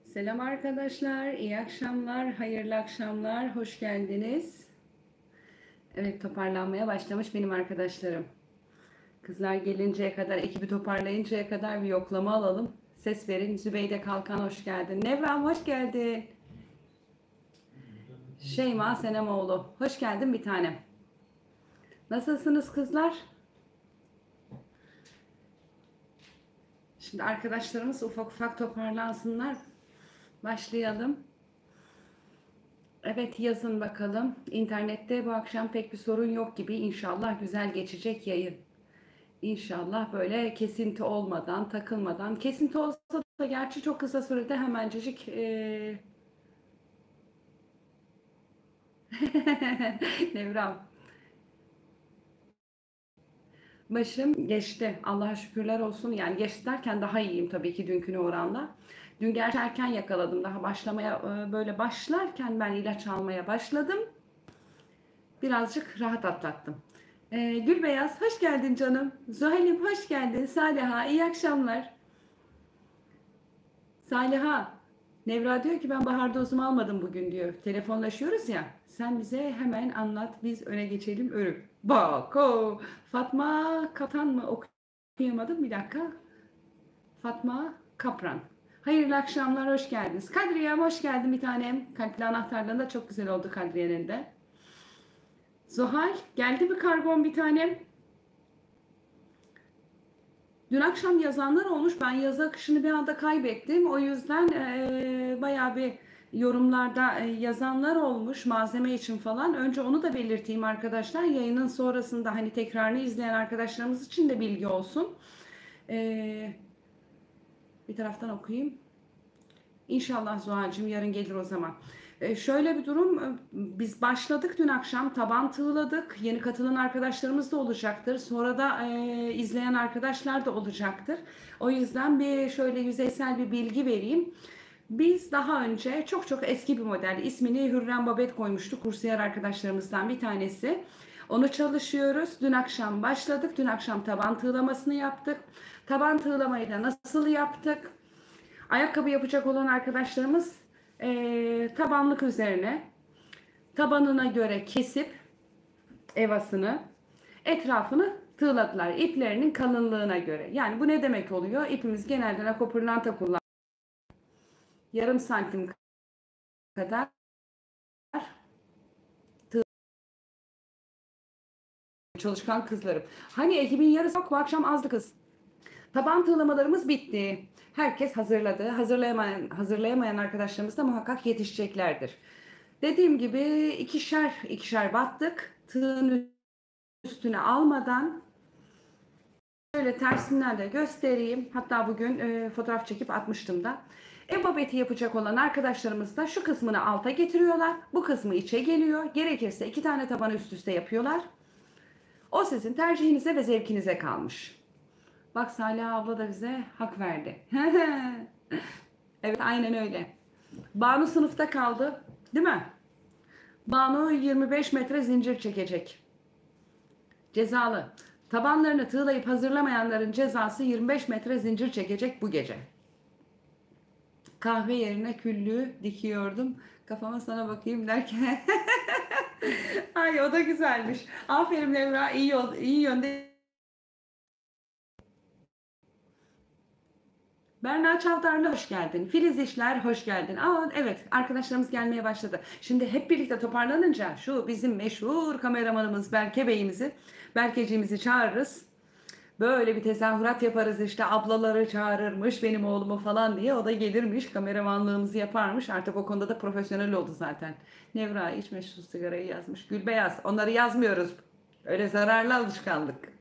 Selam arkadaşlar, iyi akşamlar, hayırlı akşamlar, hoş geldiniz. Evet, toparlanmaya başlamış benim arkadaşlarım. Kızlar gelinceye kadar, ekibi toparlayıncaya kadar bir yoklama alalım. Ses verin. Zübeyde Kalkan hoş geldin. Nevram hoş geldin. Şeyma Senemoğlu hoş geldin bir tanem. Nasılsınız kızlar? Şimdi arkadaşlarımız ufak ufak toparlansınlar. Başlayalım. Evet yazın bakalım. İnternette bu akşam pek bir sorun yok gibi. İnşallah güzel geçecek yayın. İnşallah böyle kesinti olmadan, takılmadan. Kesinti olsa da gerçi çok kısa sürede hemencecik Nevram. Başım geçti. Allah'a şükürler olsun. Yani geçti derken daha iyiyim tabii ki dünküne oranla. Dün gerçi erken yakaladım. Daha başlamaya böyle başlarken ben ilaç almaya başladım. Birazcık rahat atlattım. Gülbeyaz hoş geldin canım. Zuhal'im hoş geldin. Saliha iyi akşamlar. Saliha, Nevra diyor ki ben bahar dozumu almadım bugün diyor. Telefonlaşıyoruz ya. Sen bize hemen anlat biz öne geçelim örüm. Bak o Fatma Katan mı okuyamadım bir dakika. Fatma Kapran. Hayırlı akşamlar hoş geldiniz. Kadriyem hoş geldin bir tanem. Kalpli anahtarlığında çok güzel oldu Kadriye'nin de. Zuhal geldi mi kargon bir tanem? Dün akşam yazanlar olmuş. Ben yazı akışını bir anda kaybettim. O yüzden bayağı bir yorumlarda yazanlar olmuş malzeme için falan. Önce onu da belirteyim arkadaşlar. Yayının sonrasında hani tekrarını izleyen arkadaşlarımız için de bilgi olsun. E, Bir taraftan okuyayım. İnşallah Zuhal'cığım yarın gelir o zaman. Şöyle bir durum, biz başladık dün akşam, taban tığladık. Yeni katılan arkadaşlarımız da olacaktır. Sonra da izleyen arkadaşlar da olacaktır. O yüzden bir şöyle yüzeysel bir bilgi vereyim. Biz daha önce çok çok eski bir model, ismini Hürrem Babet koymuştuk kursiyer arkadaşlarımızdan bir tanesi. Onu çalışıyoruz. Dün akşam başladık. Dün akşam taban tığlamasını yaptık. Taban tığlamayı da nasıl yaptık? Ayakkabı yapacak olan arkadaşlarımız tabanlık üzerine tabanına göre kesip evasını etrafını tığladılar. İplerinin kalınlığına göre. Yani bu ne demek oluyor? İpimiz genelde nakopırlanta kullan. Yarım santim kadar tığ çalışkan kızlarım. Hani ekibin yarısı yok bu akşam azdı kız. Taban tığlamalarımız bitti. Herkes hazırladı. Hazırlayamayan arkadaşlarımız da muhakkak yetişeceklerdir. Dediğim gibi ikişer ikişer battık. Tığın üstüne almadan şöyle tersinden de göstereyim. Hatta bugün fotoğraf çekip atmıştım da. Ev babeti yapacak olan arkadaşlarımız da şu kısmını alta getiriyorlar. Bu kısmı içe geliyor. Gerekirse iki tane tabanı üst üste yapıyorlar. O sizin tercihinize ve zevkinize kalmış. Bak Salih abla da bize hak verdi. Evet aynen öyle. Banu sınıfta kaldı. Değil mi? Banu 25 metre zincir çekecek. Cezalı. Tabanlarını tığlayıp hazırlamayanların cezası 25 metre zincir çekecek bu gece. Kahve yerine küllüğü dikiyordum. Kafama sana bakayım derken. Ay o da güzelmiş. Aferin Nevra, iyi yönde. Berna Çavdarlı hoş geldin. Filiz İşler hoş geldin. Evet arkadaşlarımız gelmeye başladı. Şimdi hep birlikte toparlanınca şu bizim meşhur kameramanımız Berke Bey'imizi, Berkeciğimizi çağırırız. Böyle bir tezahürat yaparız işte ablaları çağırırmış benim oğlumu falan diye. O da gelirmiş kameramanlığımızı yaparmış. Artık o konuda da profesyonel oldu zaten. Nevra içme şu sigarayı yazmış. Gülbeyaz onları yazmıyoruz. Öyle zararlı alışkanlık.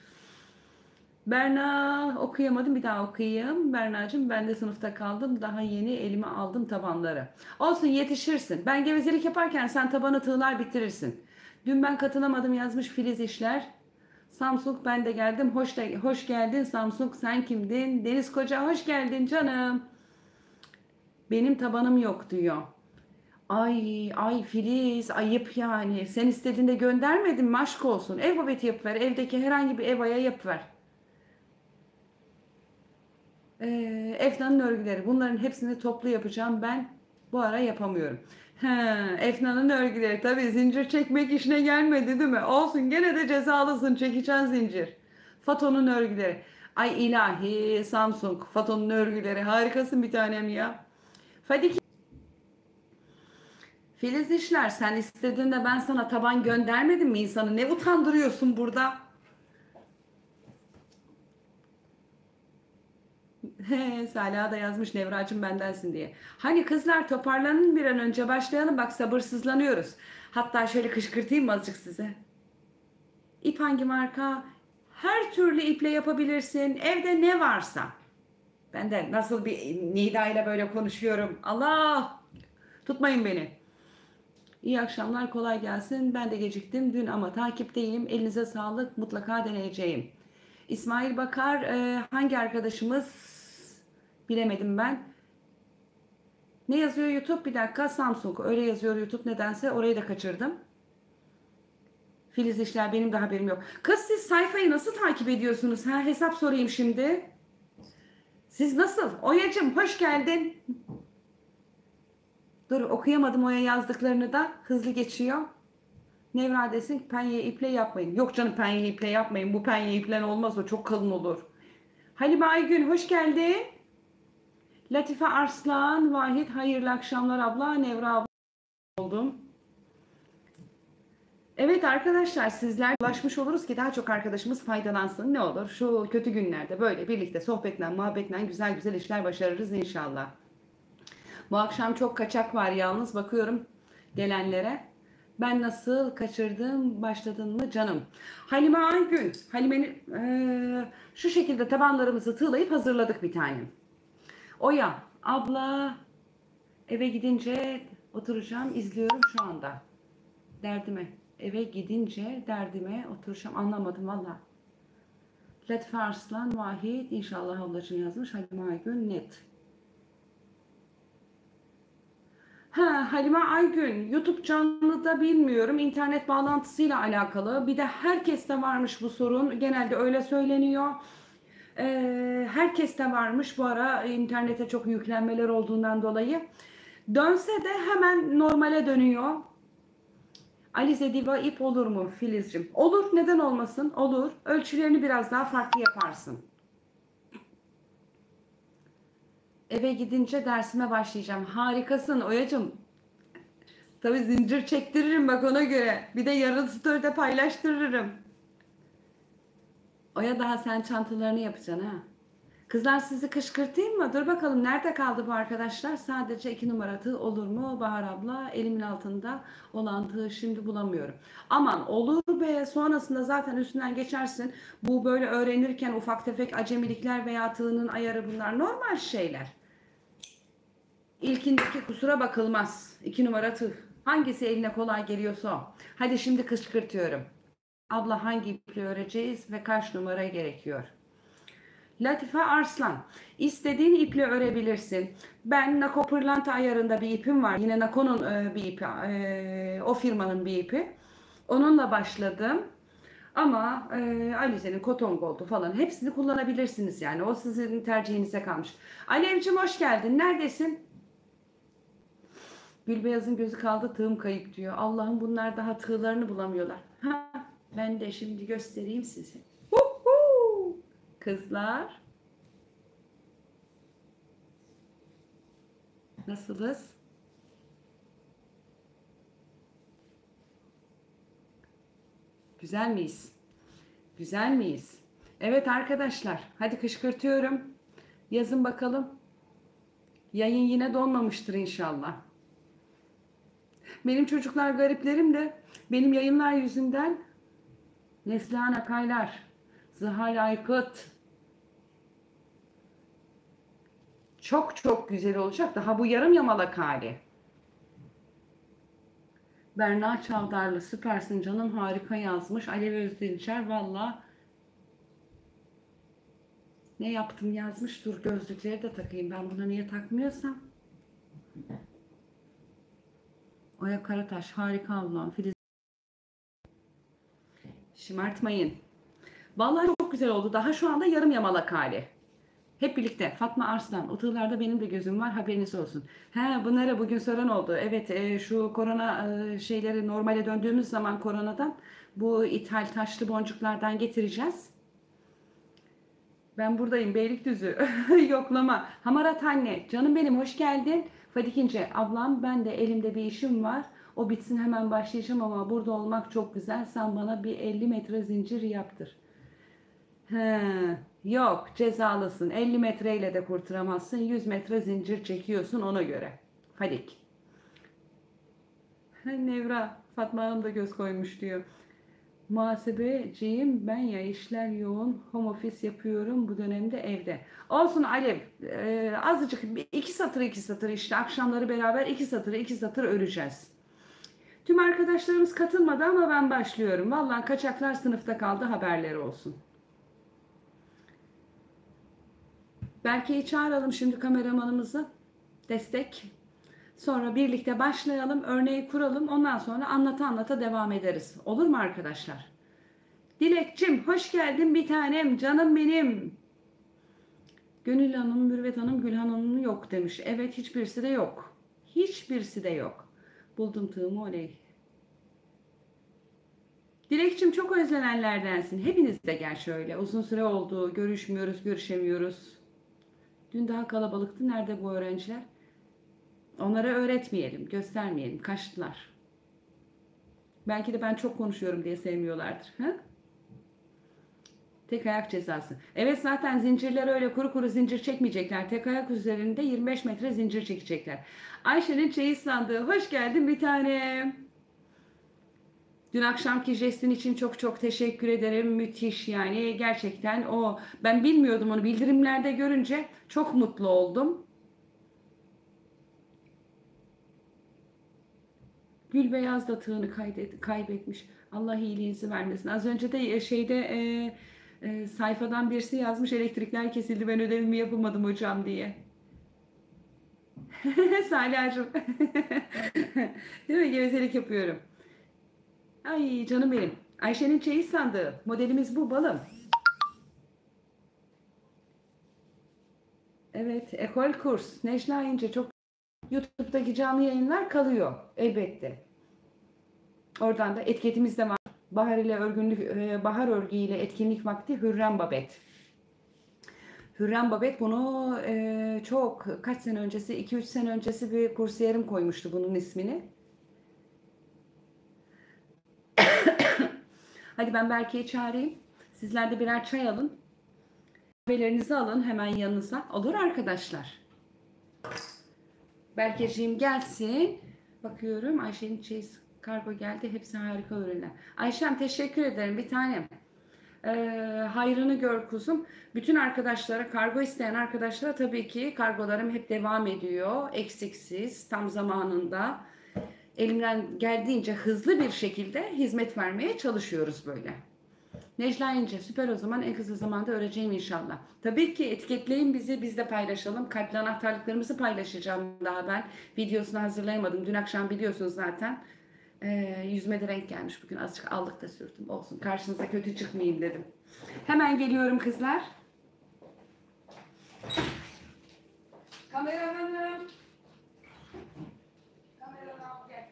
Berna okuyamadım bir daha okuyayım. Berna'cığım ben de sınıfta kaldım. Daha yeni elime aldım tabanları. Olsun yetişirsin. Ben gevezelik yaparken sen tabanı tığlar bitirirsin. Dün ben katılamadım yazmış Filiz İşler. Samsung ben de geldim. Hoş geldin Samsung sen kimdin? Deniz Koca hoş geldin canım. Benim tabanım yok diyor. Ay Filiz ayıp yani. Sen istediğinde göndermedin mi aşk olsun. Ev babeti yapıver. Evdeki herhangi bir evaya yapıver. Efna'nın örgüleri. Bunların hepsini toplu yapacağım. Ben bu ara yapamıyorum. He, Efna'nın örgüleri. Tabii zincir çekmek işine gelmedi değil mi? Olsun, gene de cezalısın. Çekeceksin zincir. Fato'nun örgüleri. Ay ilahi Samsung. Fato'nun örgüleri. Harikasın bir tanem ya. Fadik Filiz işler. Sen istediğinde ben sana taban göndermedim mi insanı? Ne utandırıyorsun burada? He, Salih da yazmış Nevracım bendensin diye. Hani kızlar toparlanın, bir an önce başlayalım, bak sabırsızlanıyoruz. Hatta şöyle kışkırtayım mı azıcık size? İp hangi marka? Her türlü iple yapabilirsin. Evde ne varsa. Ben de nasıl bir Nida ile böyle konuşuyorum. Allah! Tutmayın beni. İyi akşamlar, kolay gelsin. Ben de geciktim dün ama takipteyim. Elinize sağlık, mutlaka deneyeceğim. İsmail Bakar, hangi arkadaşımız bilemedim ben. Ne yazıyor YouTube? Bir dakika, Samsung. Öyle yazıyor YouTube nedense. Orayı da kaçırdım. Filiz işler, benim de haberim yok. Kız, siz sayfayı nasıl takip ediyorsunuz? Ha, hesap sorayım şimdi. Siz nasıl? Oyacım hoş geldin. Dur, okuyamadım Oya yazdıklarını da. Hızlı geçiyor. Nevra desin penye iple yapmayın. Yok canım, penye iple yapmayın. Bu penye iple olmaz, o çok kalın olur. Halime Aygün hoş geldin. Latife Arslan, Vahit hayırlı akşamlar abla. Nevra abla oldum. Evet arkadaşlar, sizler ulaşmış oluruz ki daha çok arkadaşımız faydalansın. Ne olur şu kötü günlerde böyle birlikte sohbetle muhabbetle güzel güzel işler başarırız inşallah. Bu akşam çok kaçak var yalnız, bakıyorum gelenlere. Ben nasıl kaçırdım, başladın mı canım? Halime Aygün. Halime'nin şu şekilde tabanlarımızı tığlayıp hazırladık bir tanem. Oya abla, eve gidince oturacağım, izliyorum şu anda. Derdime. Eve gidince derdime oturacağım. Anlamadım valla. Latife Arslan Vahit inşallah ablacığım yazmış. Halime Aygün net. Ha, Halime Aygün YouTube canlıda bilmiyorum. İnternet bağlantısıyla alakalı. Bir de herkeste varmış bu sorun. Genelde öyle söyleniyor. Herkeste varmış bu ara, internete çok yüklenmeler olduğundan dolayı. Dönse de hemen normale dönüyor. Alize Diva ip olur mu Filizcim? Olur, neden olmasın? Olur. Ölçülerini biraz daha farklı yaparsın. Eve gidince dersime başlayacağım. Harikasın Oyacım. Tabii zincir çektiririm bak ona göre. Bir de yarın story'de paylaştırırım. Oya, daha sen çantalarını yapacaksın ha. Kızlar, sizi kışkırtayım mı? Dur bakalım, nerede kaldı bu arkadaşlar? Sadece 2 numara tığ olur mu Bahar abla? Elimin altında olan tığı şimdi bulamıyorum. Aman olur be, sonrasında zaten üstünden geçersin. Bu böyle öğrenirken ufak tefek acemilikler veya tığının ayarı, bunlar normal şeyler. İlkindeki kusura bakılmaz. 2 numara tığ. Hangisi eline kolay geliyorsa o. Hadi şimdi kışkırtıyorum. Abla, hangi iple öreceğiz ve kaç numara gerekiyor? Latife Arslan. İstediğin iple örebilirsin. Ben Nako Pırlanta ayarında bir ipim var. Yine Nako'nun bir ipi. O firmanın bir ipi. Onunla başladım. Ama Alize'nin Cotton Gold'u falan hepsini kullanabilirsiniz yani. O sizin tercihinize kalmış. Alevcim hoş geldin. Neredesin? Gülbeyaz'ın gözü kaldı, tığım kayıp diyor. Allah'ım, bunlar daha tığlarını bulamıyorlar. Ha, ben de şimdi göstereyim size. Kızlar. Nasılız? Güzel miyiz? Güzel miyiz? Evet arkadaşlar, hadi kışkırtıyorum. Yazın bakalım. Yayın yine donmamıştır inşallah. Benim çocuklar gariplerim de benim yayınlar yüzünden Neslihan Akaylar, Zihal Aykut çok çok güzel olacak. Daha bu yarım yamalak hali. Berna Çavdarlı süpersin canım, harika yazmış. Alev Özdilişer valla ne yaptım yazmış. Dur, gözlükleri de takayım. Ben buna niye takmıyorsam. Oya Karataş harika ablam. Filiz şımartmayın. Vallahi çok güzel oldu. Daha şu anda yarım yamalak hali. Hep birlikte. Fatma Arslan. O tığlarda benim de gözüm var. Haberiniz olsun. He, bunlara bugün soran oldu. Evet, şu korona şeyleri normale döndüğümüz zaman koronadan bu ithal taşlı boncuklardan getireceğiz. Ben buradayım Beylikdüzü. Yoklama. Hamarat anne. Canım benim hoş geldin. Fadik İnce. Ablam ben de elimde bir işim var. O bitsin hemen başlayacağım ama burada olmak çok güzel. Sen bana bir 50 metre zincir yaptır. He, yok cezalısın. 50 metreyle de kurtaramazsın. 100 metre zincir çekiyorsun ona göre. Fadik. Nevra. Fatma Hanım da göz koymuş diyor. Muhasebeciyim ben ya işler yoğun home office yapıyorum bu dönemde evde. Olsun Alev azıcık iki satır iki satır işte akşamları beraber iki satır iki satır öreceğiz. Tüm arkadaşlarımız katılmadı ama ben başlıyorum. Vallahi kaçaklar sınıfta kaldı haberleri olsun. Berke'yi çağıralım şimdi kameramanımızı. Destek. Sonra birlikte başlayalım, örneği kuralım. Ondan sonra anlata anlata devam ederiz. Olur mu arkadaşlar? Dilekçim hoş geldin bir tanem canım benim. Gönül Hanım, Mürvet Hanım, Gülhan Hanım yok demiş. Evet hiçbirisi de yok. Hiçbirisi de yok. Buldum tığımı oley. Dilekçim çok özlenenlerdensin. Hepiniz de gerçi öyle. Uzun süre oldu. Görüşmüyoruz, görüşemiyoruz. Dün daha kalabalıktı. Nerede bu öğrenciler? Onlara öğretmeyelim, göstermeyelim. Kaçtılar. Belki de ben çok konuşuyorum diye sevmiyorlardır. Ha? Tek ayak cezası. Evet zaten zincirler öyle kuru kuru zincir çekmeyecekler. Tek ayak üzerinde 25 metre zincir çekecekler. Ayşe'nin çeyiz sandığı. Hoş geldin bir tane. Dün akşamki jestin için çok çok teşekkür ederim. Müthiş yani gerçekten o. Ben bilmiyordum onu bildirimlerde görünce çok mutlu oldum. Gül Beyaz da tığını kaybetmiş. Allah iyiliğinizi vermesin. Az önce de sayfadan birisi yazmış elektrikler kesildi ben ödevimi yapamadım hocam diye. Salih'cığım. Değil mi? Gevezelik yapıyorum. Ay canım benim. Ayşe'nin çeyiz sandığı. Modelimiz bu balım. Evet. Ekol kurs. Necla İnce çok YouTube'daki canlı yayınlar kalıyor. Elbette. Oradan da etiketimiz de var. Bahar örgü ile etkinlik vakti Hürrem Babet. Hürrem Babet bunu çok kaç sene öncesi 2-3 sene öncesi bir kursiyerim koymuştu bunun ismini. Hadi ben Berke'yi çağırayım. Sizler de birer çay alın. Kahvelerinizi alın hemen yanınıza. Olur arkadaşlar. Berkeciğim gelsin. Bakıyorum Ayşe'nin çeyiz kargo geldi. Hepsi harika ürünler. Ayşem teşekkür ederim bir tanem. Hayrını gör kuzum. Bütün arkadaşlara, kargo isteyen arkadaşlara tabii ki kargolarım hep devam ediyor. Eksiksiz, tam zamanında. Elimden geldiğince hızlı bir şekilde hizmet vermeye çalışıyoruz böyle. Necla İnce süper o zaman en kısa zamanda öreceğim inşallah. Tabii ki etiketleyin bizi biz de paylaşalım. Kalpli anahtarlıklarımızı paylaşacağım daha ben. Videosunu hazırlayamadım. Dün akşam biliyorsunuz zaten. Yüzüme de renk gelmiş bugün. Azıcık allık da sürdüm. Olsun karşınıza kötü çıkmayayım dedim. Hemen geliyorum kızlar. Kameramanım. Kameraman gel.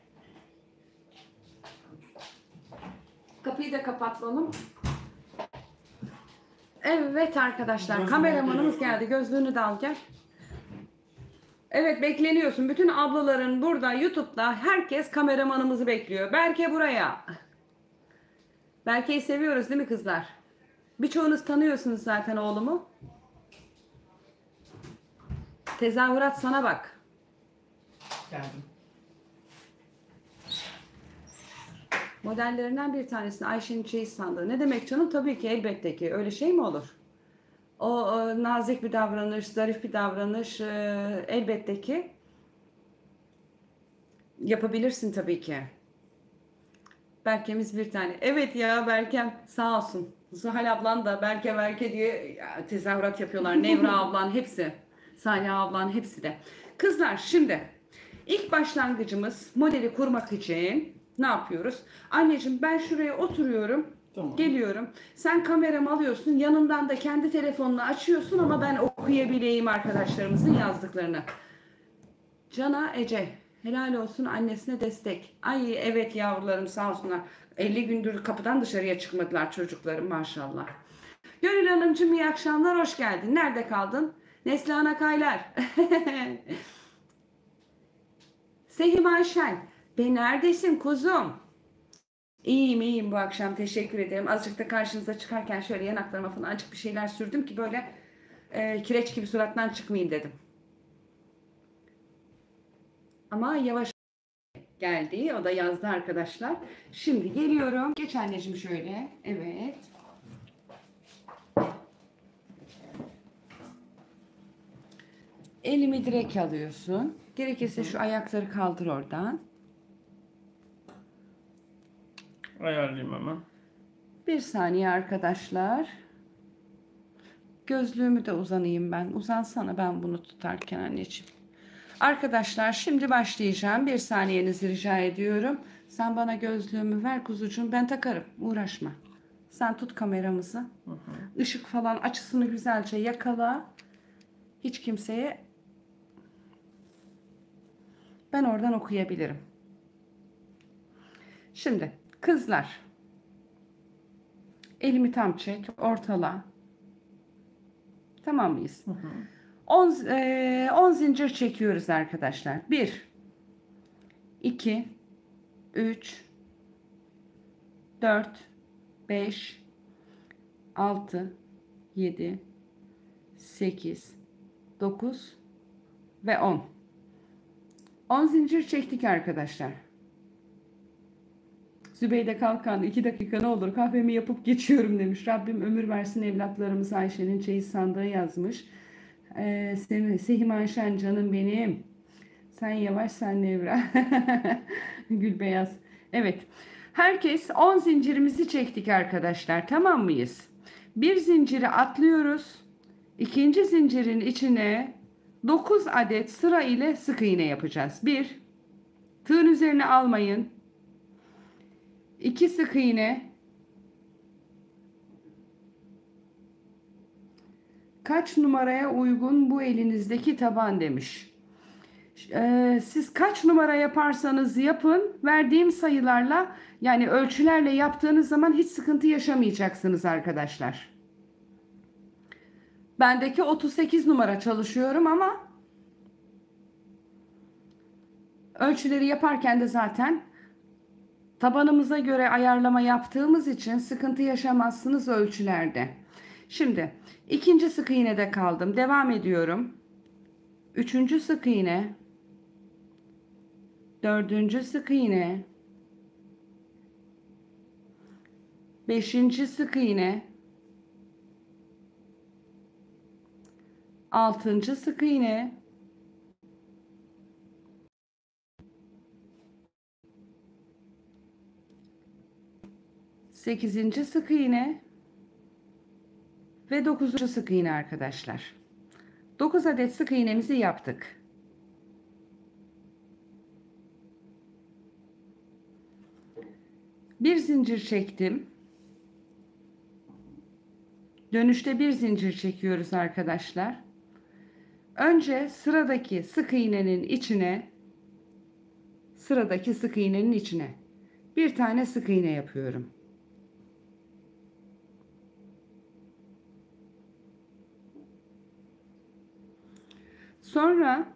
Kapıyı da kapatalım. Evet arkadaşlar kameramanımız geldi. Gözlüğünü de al gel. Evet bekleniyorsun. Bütün ablaların burada YouTube'da herkes kameramanımızı bekliyor. Berke buraya. Berke'yi seviyoruz değil mi kızlar? Birçoğunuz tanıyorsunuz zaten oğlumu. Tezahürat sana bak. Geldim. Modellerinden bir tanesini Ayşe'nin çeyiz sandığı. Ne demek canım? Tabii ki elbette ki. Öyle şey mi olur? O nazik bir davranış, zarif bir davranış elbette ki yapabilirsin tabii ki. Berke'miz bir tane. Evet ya Berkem sağ olsun. Zuhal ablan da Berke diye tezahürat yapıyorlar. Nevra ablan hepsi. Salih ablan hepsi de. Kızlar şimdi ilk başlangıcımız modeli kurmak için ne yapıyoruz? Anneciğim ben şuraya oturuyorum. Tamam. Geliyorum. Sen kameramı alıyorsun. Yanından da kendi telefonunu açıyorsun ama ben okuyabileyim arkadaşlarımızın yazdıklarını. Cana Ece, helal olsun annesine destek. Ay evet yavrularım sağ olsunlar. 50 gündür kapıdan dışarıya çıkmadılar çocuklarım maşallah. Gönül Hanımcığım iyi akşamlar, hoş geldin. Nerede kaldın? Neslihan Akaylar. Sehim Ayşen, neredesin kuzum? İyiyim iyiyim bu akşam, teşekkür ederim. Azıcık da karşınıza çıkarken şöyle yanaklarıma falan azıcık bir şeyler sürdüm ki böyle kireç gibi surattan çıkmayayım dedim. Ama yavaş geldi, o da yazdı arkadaşlar. Şimdi geliyorum. Geç anneciğim şöyle. Evet. Elimi direkt alıyorsun. Gerekirse şu ayakları kaldır oradan. Ayarlayayım hemen. Bir saniye arkadaşlar. Gözlüğümü de uzanayım ben. Uzansana ben bunu tutarken anneciğim. Arkadaşlar şimdi başlayacağım. Bir saniyenizi rica ediyorum. Sen bana gözlüğümü ver kuzucuğum. Ben takarım. Uğraşma. Sen tut kameramızı. Işık falan açısını güzelce yakala. Hiç kimseye ben oradan okuyabilirim. Şimdi kızlar. Elimi tam çek. Ortala. Tamam mıyız? 10 zincir çekiyoruz arkadaşlar. 1 2 3 4 5 6 7 8 9 ve 10. 10 zincir çektik arkadaşlar. Zübeyde Kalkan 2 dakika ne olur kahvemi yapıp geçiyorum demiş. Rabbim ömür versin evlatlarımız. Ayşe'nin çeyiz sandığı yazmış. Sehim Ayşen canım benim. Sen yavaş sen Nevra. Gülbeyaz. Evet. Herkes 10 zincirimizi çektik arkadaşlar. Tamam mıyız? Bir zinciri atlıyoruz. İkinci zincirin içine 9 adet sıra ile sık iğne yapacağız. 1. Tığın üzerine almayın. 2 sık iğne. Kaç numaraya uygun bu elinizdeki taban demiş. Siz kaç numara yaparsanız yapın, verdiğim sayılarla yani ölçülerle yaptığınız zaman hiç sıkıntı yaşamayacaksınız arkadaşlar. Bendeki 38 numara çalışıyorum ama ölçüleri yaparken de zaten tabanımıza göre ayarlama yaptığımız için sıkıntı yaşamazsınız ölçülerde. Şimdi ikinci sık iğnede kaldım. Devam ediyorum. Üçüncü sık iğne. Dördüncü sık iğne. Beşinci sık iğne. Altıncı sık iğne. Sekizinci sık iğne. Ve 9. sık iğne arkadaşlar. 9 adet sık iğnemizi yaptık. Bir zincir çektim. Dönüşte bir zincir çekiyoruz arkadaşlar. Önce sıradaki sık iğnenin içine bir tane sık iğne yapıyorum. Sonra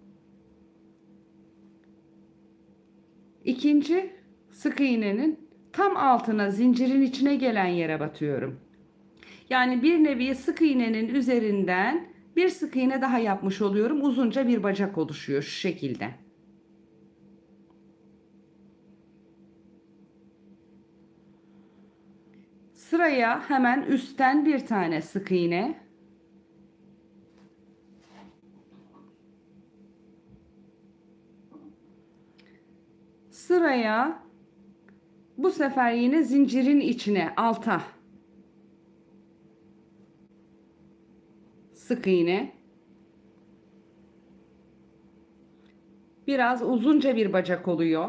ikinci sık iğnenin tam altına zincirin içine gelen yere batıyorum. Yani bir nevi sık iğnenin üzerinden bir sık iğne daha yapmış oluyorum. Uzunca bir bacak oluşuyor şu şekilde. Sıraya hemen üstten bir tane sık iğne. Sıraya bu sefer yine zincirin içine alta sık iğne. Biraz uzunca bir bacak oluyor.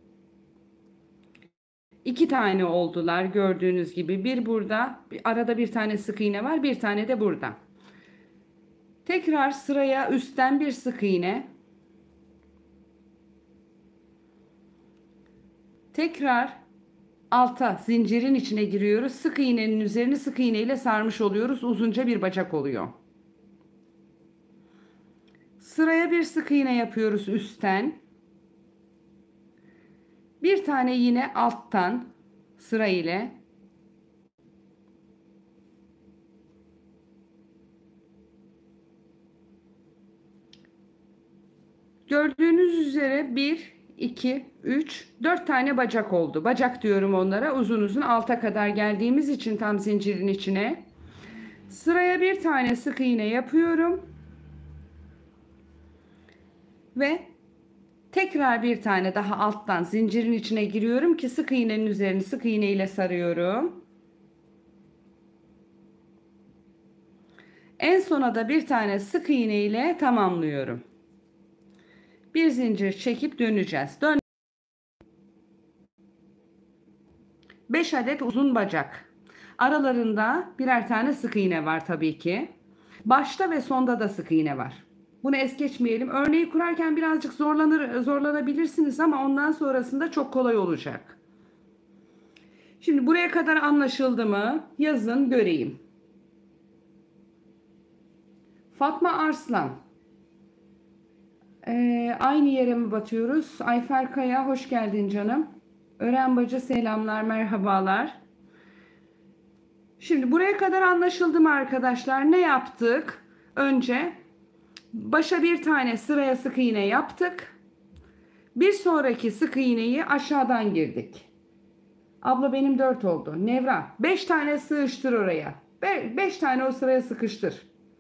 2 tane oldular gördüğünüz gibi. Bir burada, arada bir tane sık iğne var, bir tane de burada. Tekrar sıraya üstten bir sık iğne. Tekrar alta zincirin içine giriyoruz. Sık iğnenin üzerini sık iğne ile sarmış oluyoruz. Uzunca bir bacak oluyor. Sıraya bir sık iğne yapıyoruz üstten. Bir tane yine alttan sıra ile. Gördüğünüz üzere 1, 2, 3, 4 tane bacak oldu. Bacak diyorum onlara. Uzun uzun alta kadar geldiğimiz için tam zincirin içine. Sıraya bir tane sık iğne yapıyorum. Ve tekrar bir tane daha alttan zincirin içine giriyorum ki sık iğnenin üzerini sık iğne ile sarıyorum. En sona da bir tane sık iğne ile tamamlıyorum. Bir zincir çekip döneceğiz. 5 adet uzun bacak. Aralarında birer tane sık iğne var tabii ki. Başta ve sonda da sık iğne var. Bunu es geçmeyelim. Örneği kurarken birazcık zorlanabilirsiniz ama ondan sonrasında çok kolay olacak. Şimdi buraya kadar anlaşıldı mı? Yazın göreyim. Fatma Arslan. Aynı yere mi batıyoruz? Ayfer Kaya hoş geldin canım. Ören Bacı selamlar, merhabalar. Şimdi buraya kadar anlaşıldı mı arkadaşlar? Ne yaptık? Önce başa bir tane sıraya sık iğne yaptık. Bir sonraki sık iğneyi aşağıdan girdik. Abla benim 4 oldu. Nevra 5 tane sığıştır oraya. 5 tane o sıraya sıkıştır.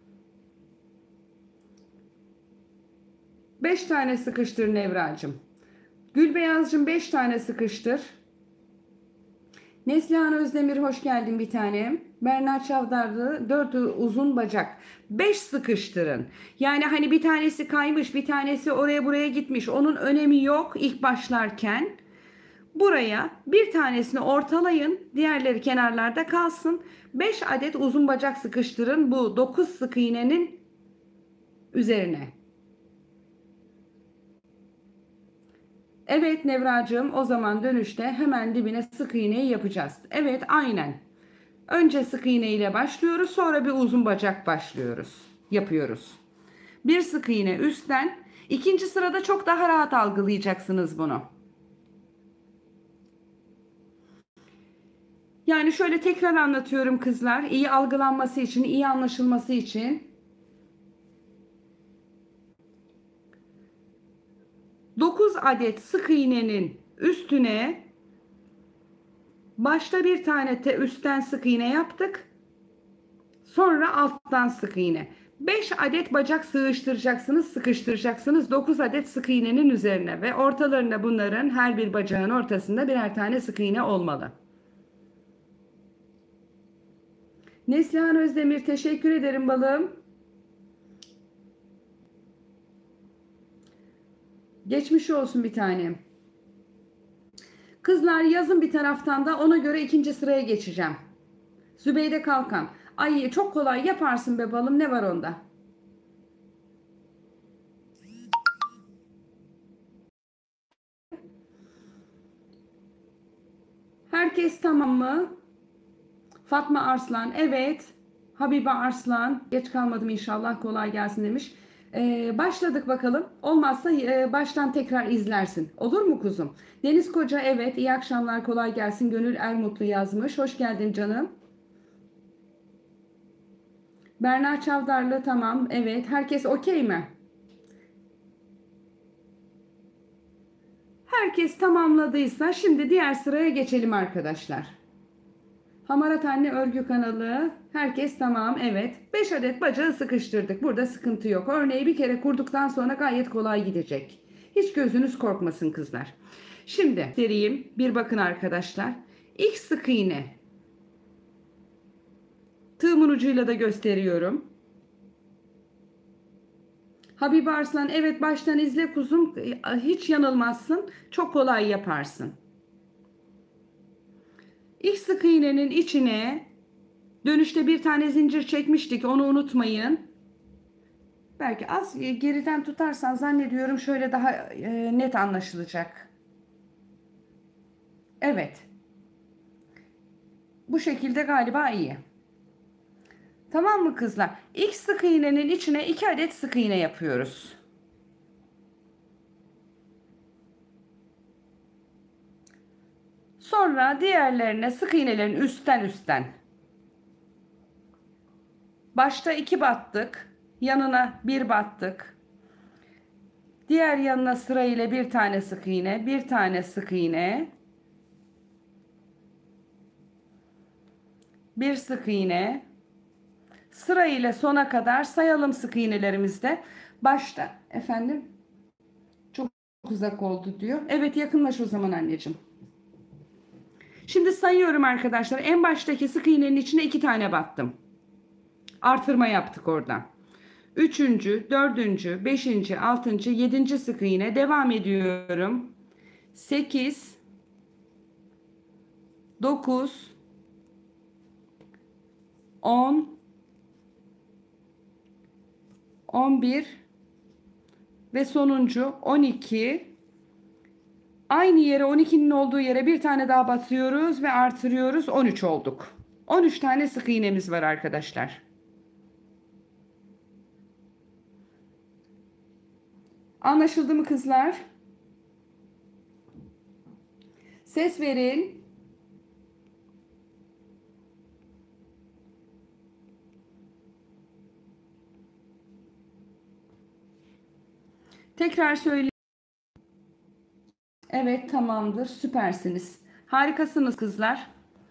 5 tane sıkıştır Nevracığım. Gülbeyazcığım 5 tane sıkıştır. Neslihan Özdemir hoş geldin bir tanem. Berna Çavdarlı 4 uzun bacak. 5 sıkıştırın. Yani hani bir tanesi kaymış, bir tanesi oraya buraya gitmiş. Onun önemi yok ilk başlarken. Buraya bir tanesini ortalayın. Diğerleri kenarlarda kalsın. 5 adet uzun bacak sıkıştırın bu 9 sık iğnenin üzerine. Evet Nevracığım, o zaman dönüşte hemen dibine sık iğneyi yapacağız. Evet aynen. Önce sık iğne ile başlıyoruz, sonra bir uzun bacak yapıyoruz. Bir sık iğne üstten. İkinci sırada çok daha rahat algılayacaksınız bunu. Yani şöyle tekrar anlatıyorum kızlar. İyi algılanması için, iyi anlaşılması için. 9 adet sık iğnenin üstüne başta bir tane üstten sık iğne yaptık. Sonra alttan sık iğne. 5 adet bacak sığıştıracaksınız, sıkıştıracaksınız 9 adet sık iğnenin üzerine ve ortalarında bunların her bir bacağın ortasında birer tane sık iğne olmalı. Neslihan Özdemir teşekkür ederim balım. Geçmiş olsun bir tanem. Kızlar yazın bir taraftan da ona göre ikinci sıraya geçeceğim. Zübeyde Kalkan. Ay çok kolay yaparsın be balım, ne var onda? Herkes tamam mı? Fatma Arslan evet. Habibe Arslan geç kalmadım inşallah, kolay gelsin demiş. Başladık bakalım. Olmazsa baştan tekrar izlersin. Olur mu kuzum? Deniz Koca evet. İyi akşamlar, kolay gelsin. Gönül Ermutlu yazmış. Hoş geldin canım. Berna Çavdarlı tamam. Evet. Herkes okey mi? Herkes tamamladıysa şimdi diğer sıraya geçelim arkadaşlar. Hamarat Anne Örgü kanalı. Herkes tamam. Evet. 5 adet bacağı sıkıştırdık. Burada sıkıntı yok. Örneği bir kere kurduktan sonra gayet kolay gidecek. Hiç gözünüz korkmasın kızlar. Şimdi sereyim. Bir bakın arkadaşlar. İlk sık iğne. Tığımın ucuyla da gösteriyorum. Habibe Arslan evet, baştan izle kuzum. Hiç yanılmazsın. Çok kolay yaparsın. İlk sık iğnenin içine dönüşte bir tane zincir çekmiştik, onu unutmayın. Belki az geriden tutarsan zannediyorum şöyle daha net anlaşılacak. Evet. Bu şekilde galiba iyi. Tamam mı kızlar? İlk sık iğnenin içine 2 adet sık iğne yapıyoruz. Sonra diğerlerine sık iğnelerin üstten. Başta 2 battık. Yanına 1 battık. Diğer yanına sırayla bir tane sık iğne, bir tane sık iğne. Bir sık iğne. Sırayla sona kadar sayalım sık iğnelerimizde. Başta efendim çok uzak oldu diyor. Evet, yakınlaş o zaman anneciğim. Şimdi sayıyorum arkadaşlar. En baştaki sık iğnenin içine 2 tane battım. Artırma yaptık oradan. 3. 4. 5. 6. 7. sık iğne devam ediyorum. 8 9 10 11 ve sonuncu 12. Aynı yere, 12'nin olduğu yere bir tane daha batıyoruz ve artırıyoruz. 13 olduk. 13 tane sık iğnemiz var arkadaşlar. Anlaşıldı mı kızlar? Ses verin. Tekrar söyleyeyim. Evet, tamamdır. Süpersiniz. Harikasınız kızlar.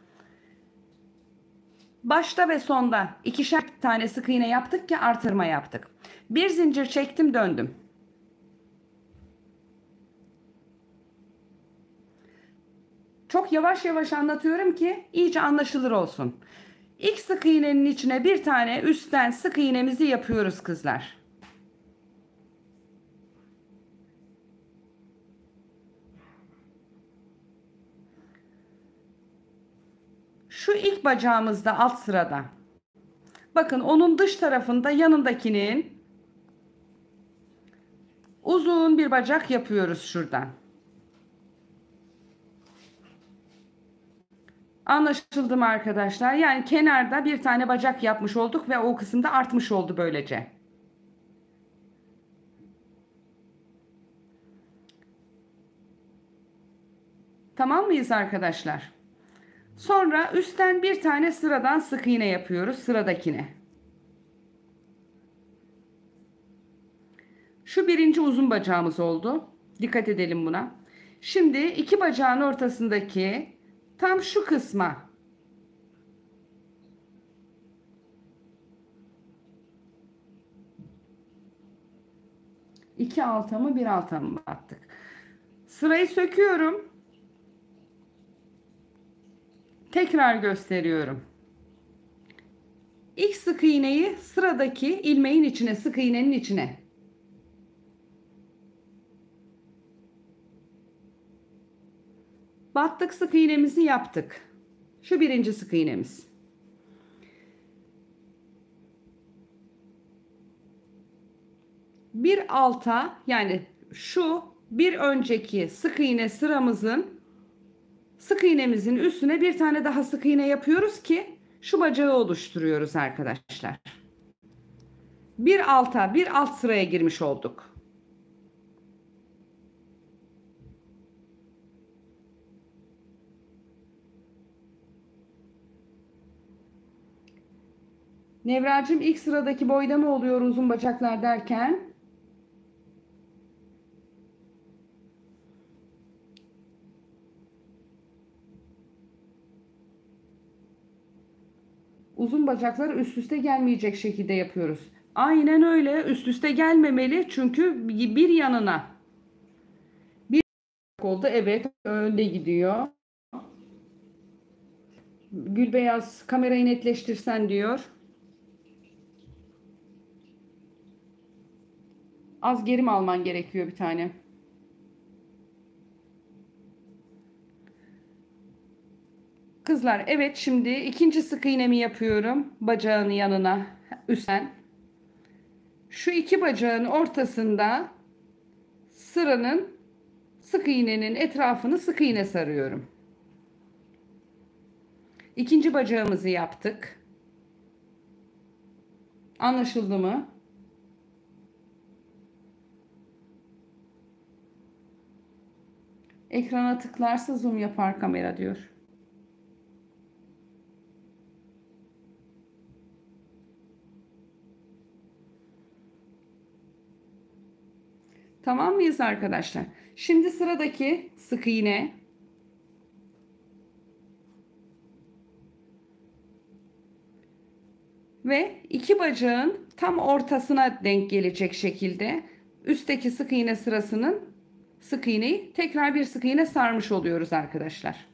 Başta ve sonda 2'şer tane sık iğne yaptık ki artırma yaptık. Bir zincir çektim, döndüm. Çok yavaş yavaş anlatıyorum ki iyice anlaşılır olsun. İlk sık iğnenin içine bir tane üstten sık iğnemizi yapıyoruz kızlar. Şu ilk bacağımızda alt sırada. Bakın onun dış tarafında yanındakinin uzun bir bacak yapıyoruz şuradan. Anlaşıldı mı arkadaşlar? Yani kenarda bir tane bacak yapmış olduk ve o kısımda artmış oldu böylece. Tamam mıyız arkadaşlar? Sonra üstten bir tane sıradan sık iğne yapıyoruz sıradakine. Şu birinci uzun bacağımız oldu. Dikkat edelim buna. Şimdi iki bacağın ortasındaki tam şu kısma iki alta mı bir alta mı battık. Sırayı söküyorum. Tekrar gösteriyorum. İlk sık iğneyi sıradaki ilmeğin içine, sık iğnenin içine. Battık, sık iğnemizi yaptık. Şu birinci sık iğnemiz. Bir alta, yani şu bir önceki sık iğne sıramızın, sık iğnemizin üstüne bir tane daha sık iğne yapıyoruz ki şu bacağı oluşturuyoruz arkadaşlar. Bir alta, bir alt sıraya girmiş olduk. Nevracığım, ilk sıradaki boyda mı oluyor uzun bacaklar derken? Uzun bacakları üst üste gelmeyecek şekilde yapıyoruz. Aynen öyle, üst üste gelmemeli çünkü bir yanına bir oldu. Evet, önde gidiyor. Gülbeyaz, kamerayı netleştirsen diyor. Az geri mi alman gerekiyor bir tane? Kızlar, evet, şimdi ikinci sık iğnemi yapıyorum. Bacağın yanına üstten. Şu iki bacağın ortasında sıranın sık iğnenin etrafını sık iğne sarıyorum. İkinci bacağımızı yaptık. Anlaşıldı mı? Ekrana tıklarsa zoom yapar kamera diyor. Tamam mıyız arkadaşlar? Şimdi sıradaki sık iğne. Ve iki bacağın tam ortasına denk gelecek şekilde üstteki sık iğne sırasının sık iğneyi tekrar bir sık iğne sarmış oluyoruz arkadaşlar.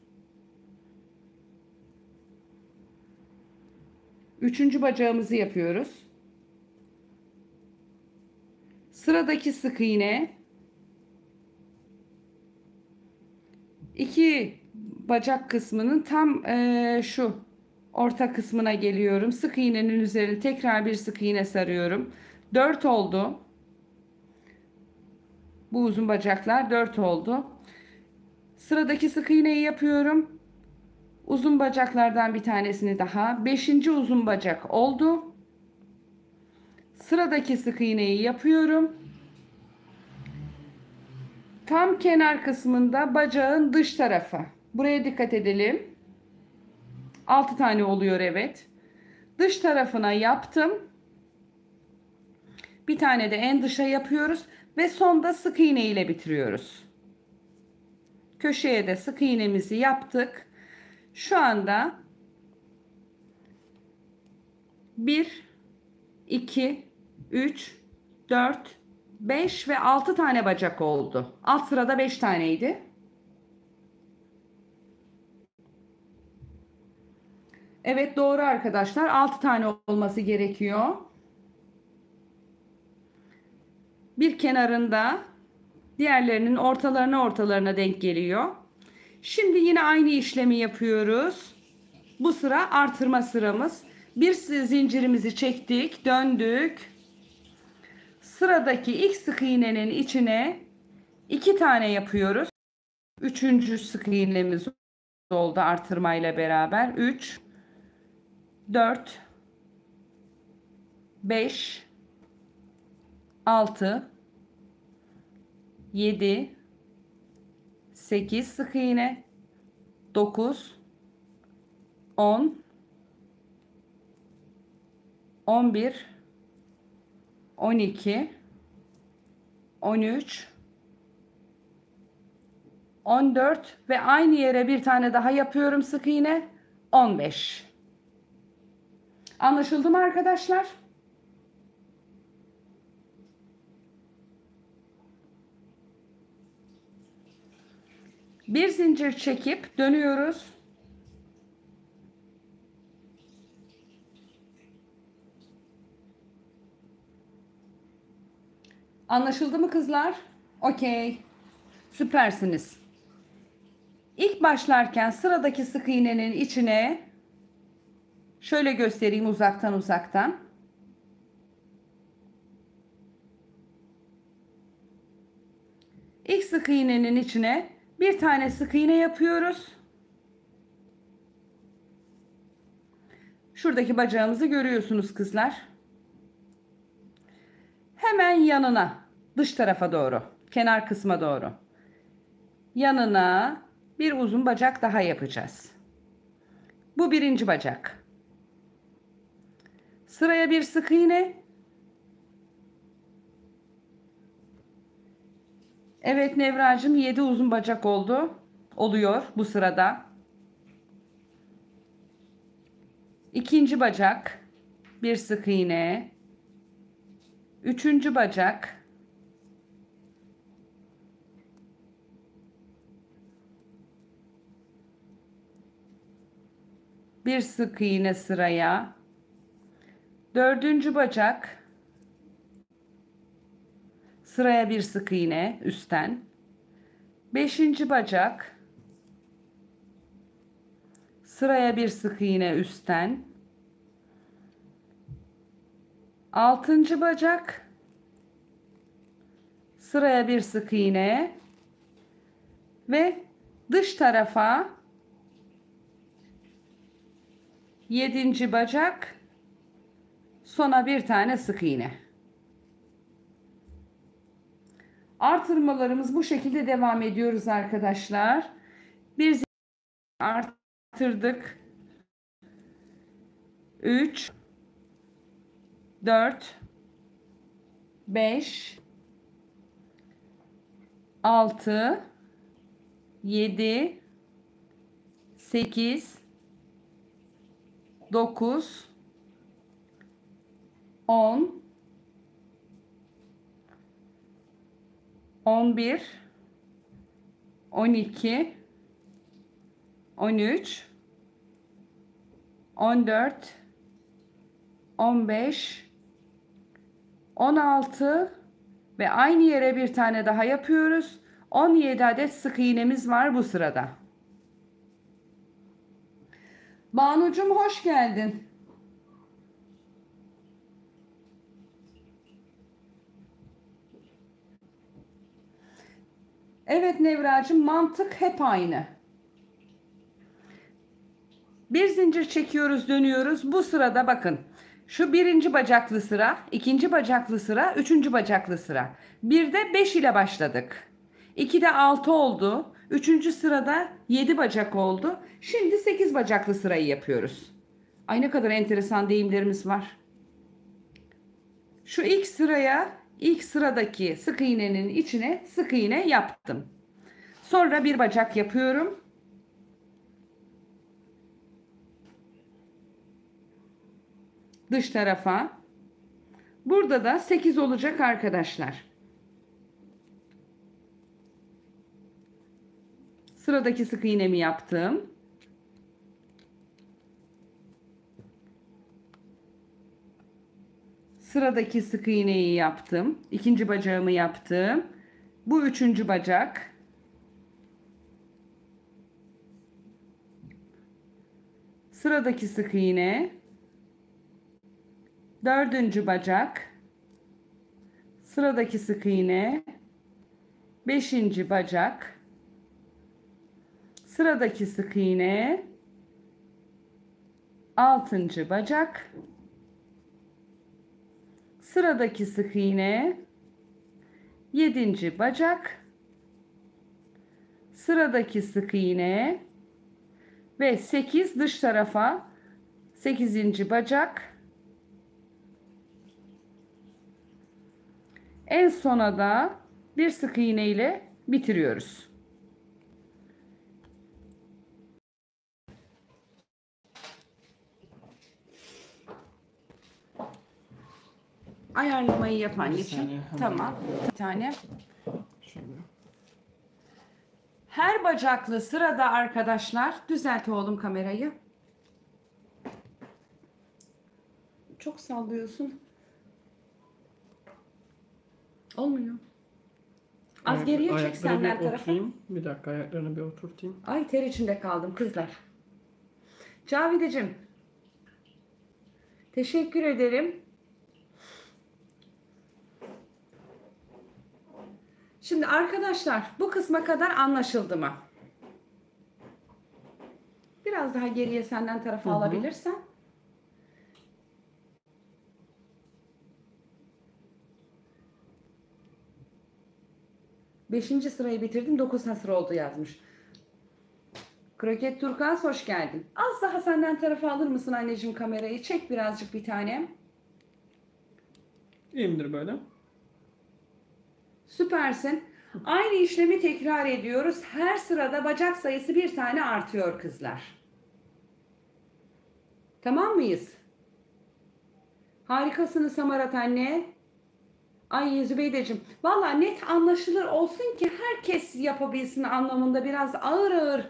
Üçüncü bacağımızı yapıyoruz. Sıradaki sık iğne, iki bacak kısmının tam şu orta kısmına geliyorum. Sık iğnenin üzerine tekrar bir sık iğne sarıyorum. 4 oldu. Bu uzun bacaklar 4 oldu. Sıradaki sık iğneyi yapıyorum. Uzun bacaklardan bir tanesini daha. 5. uzun bacak oldu. Sıradaki sık iğneyi yapıyorum. Tam kenar kısmında bacağın dış tarafı. Buraya dikkat edelim. 6 tane oluyor, evet. Dış tarafına yaptım. Bir tane de en dışa yapıyoruz ve sonda sık iğne ile bitiriyoruz. Köşeye de sık iğnemizi yaptık. Şu anda 1 2 3 4 5 ve 6 tane bacak oldu. Alt sırada 5 taneydi. Evet, doğru arkadaşlar. 6 tane olması gerekiyor. Bir kenarında, diğerlerinin ortalarına denk geliyor. Şimdi yine aynı işlemi yapıyoruz. Bu sıra artırma sıramız. Bir zincirimizi çektik, döndük. Sıradaki ilk sık iğnenin içine 2 tane yapıyoruz. Üçüncü sık iğnemiz oldu artırmayla beraber. 3 4 5 6 7 8 sık iğne, 9 10 11 12 13 14 ve aynı yere bir tane daha yapıyorum sık iğne, 15. Anlaşıldı mı arkadaşlar? Bir zincir çekip dönüyoruz. Anlaşıldı mı kızlar? Okey. Süpersiniz. İlk başlarken sıradaki sık iğnenin içine şöyle göstereyim uzaktan. İlk sık iğnenin içine bir tane sık iğne yapıyoruz. Şuradaki bacağımızı görüyorsunuz kızlar. Hemen yanına, dış tarafa doğru, kenar kısma doğru. Yanına bir uzun bacak daha yapacağız. Bu birinci bacak. Sıraya bir sık iğne. Evet Nevracığım, 7 uzun bacak oluyor bu sırada. İkinci bacak, bir sık iğne. Üçüncü bacak. Bir sık iğne sıraya. Dördüncü bacak. Sıraya bir sık iğne üstten. Beşinci bacak. Sıraya bir sık iğne üstten. Altıncı bacak. Sıraya bir sık iğne ve dış tarafa 7. bacak, sona bir tane sık iğne. Artırmalarımız bu şekilde devam ediyoruz arkadaşlar. Bir zincir arttırdık. 3 4 5 6 7 8 9 10 11 12 13 14 15 16 ve aynı yere bir tane daha yapıyoruz. 17 adet sık iğnemiz var bu sırada. Banucum hoş geldin. Evet Nevracığım, mantık hep aynı. Bir zincir çekiyoruz, dönüyoruz. Bu sırada bakın. Şu birinci bacaklı sıra, ikinci bacaklı sıra, üçüncü bacaklı sıra. Bir de 5 ile başladık. 2'de 6 oldu. Üçüncü sırada 7 bacak oldu. Şimdi 8 bacaklı sırayı yapıyoruz. Ay ne kadar enteresan deyimlerimiz var. Şu ilk sıraya, ilk sıradaki sık iğnenin içine sık iğne yaptım. Sonra bir bacak yapıyorum. Dış tarafa. Burada da 8 olacak arkadaşlar. Sıradaki sık iğnemi yaptım. Sıradaki sık iğneyi yaptım. İkinci bacağımı yaptım. Bu üçüncü bacak. Sıradaki sık iğne. Dördüncü bacak. Sıradaki sık iğne. Beşinci bacak. Sıradaki sık iğne. Altıncı bacak. Sıradaki sık iğne. Yedinci bacak. Sıradaki sık iğne. Ve 8 dış tarafa. 8. bacak. En sona da bir sık iğne ile bitiriyoruz. Ayarlamayı yap anneciğim. saniye, hemen Tamam. yapıyorum. Bir tane. Şöyle. Her bacaklı sırada arkadaşlar, düzelt oğlum kamerayı. Çok sallıyorsun. Olmuyor. Az geriye çek senden bir tarafa. oturayım. Bir dakika ayaklarını bir oturtayım. Ay ter içinde kaldım kızlar. Cavideciğim. Teşekkür ederim. Şimdi arkadaşlar bu kısma kadar anlaşıldı mı? Biraz daha geriye senden tarafa alabilirsen. Beşinci sırayı bitirdim. 9 hasır oldu yazmış. Kroket Turkaz hoş geldin. Az daha senden tarafa alır mısın anneciğim kamerayı? Çek birazcık bir tanem. İyiyimdir böyle. Süpersin. Aynı işlemi tekrar ediyoruz. Her sırada bacak sayısı bir tane artıyor kızlar. Tamam mıyız? Harikasınız Samarat anne. Ay Zübeydeciğim. Valla net anlaşılır olsun ki herkes yapabilsin anlamında biraz ağır ağır.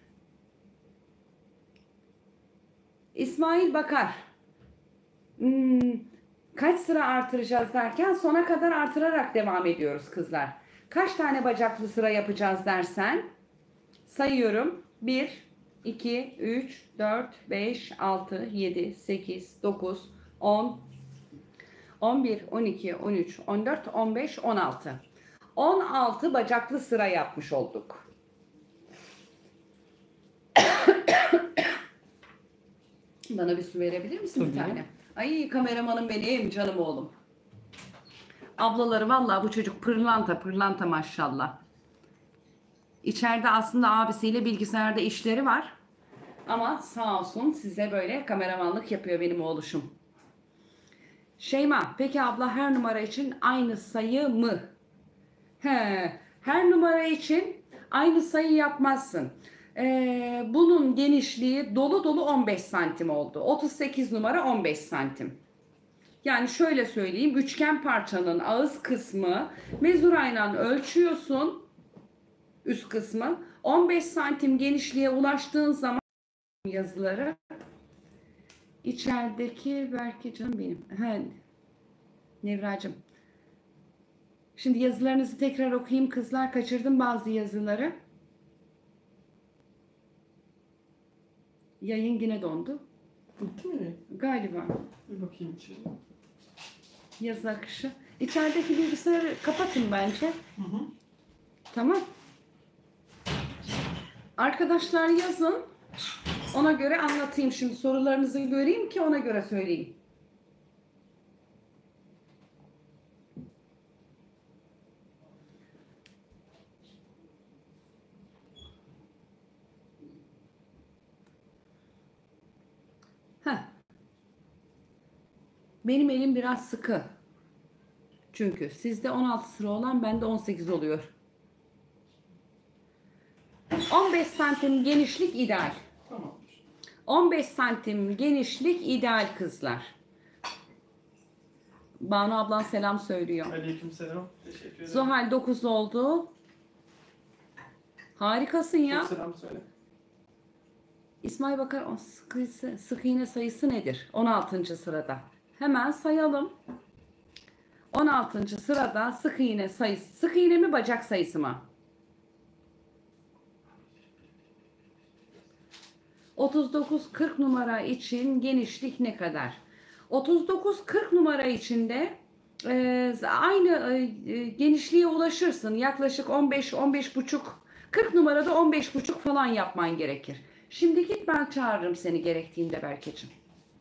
İsmail Bakar. Kaç sıra artıracağız derken sona kadar artırarak devam ediyoruz kızlar. Kaç tane bacaklı sıra yapacağız dersen sayıyorum. 1, 2, 3, 4, 5, 6, 7, 8, 9, 10, 11, 12, 13, 14, 15, 16. 16 bacaklı sıra yapmış olduk. Bana bir su verebilir misin bir Tabii. tane? Ay kameramanım benim, canım oğlum. Ablaları vallahi bu çocuk pırlanta pırlanta maşallah. İçeride aslında abisiyle bilgisayarda işleri var. Ama sağ olsun size böyle kameramanlık yapıyor benim oğluşum. Şeyma, peki abla her numara için aynı sayı mı? He, her numara için aynı sayı yapmazsın. Bunun genişliği dolu dolu 15 santim oldu. 38 numara 15 santim. Yani şöyle söyleyeyim, üçgen parçanın ağız kısmı mezurayla ölçüyorsun, üst kısmı. 15 santim genişliğe ulaştığın zaman yazıları içerideki belki canım benim. He, Nevracığım. Şimdi yazılarınızı tekrar okuyayım kızlar. Kaçırdım bazı yazıları. Yayın yine dondu. Bitti mi? Galiba. Bir bakayım içeri. Yazı akışı. İçerideki bilgisayarı kapatın bence. Hı hı. Tamam. Arkadaşlar yazın. Ona göre anlatayım şimdi. Sorularınızı göreyim ki ona göre söyleyeyim. Heh. Benim elim biraz sıkı. Çünkü sizde 16 sıra olan bende 18 oluyor. 15 santim genişlik ideal. Tamamdır. 15 santim genişlik ideal kızlar. Banu ablan selam söylüyor. Aleykümselam. Teşekkür ederim. Zuhal 9 oldu. Harikasın ya. Çok selam söyle. İsmail Bakar o sık iğne sayısı nedir? 16. sırada. Hemen sayalım. 16. sırada sık iğne sayısı. Sık iğne mi bacak sayısı mı? 39-40 numara için genişlik ne kadar? 39-40 numara içinde aynı genişliğe ulaşırsın. Yaklaşık 15 buçuk, 40 numarada 15 buçuk falan yapman gerekir. Şimdi git ben çağırırım seni gerektiğinde Berkeciğim.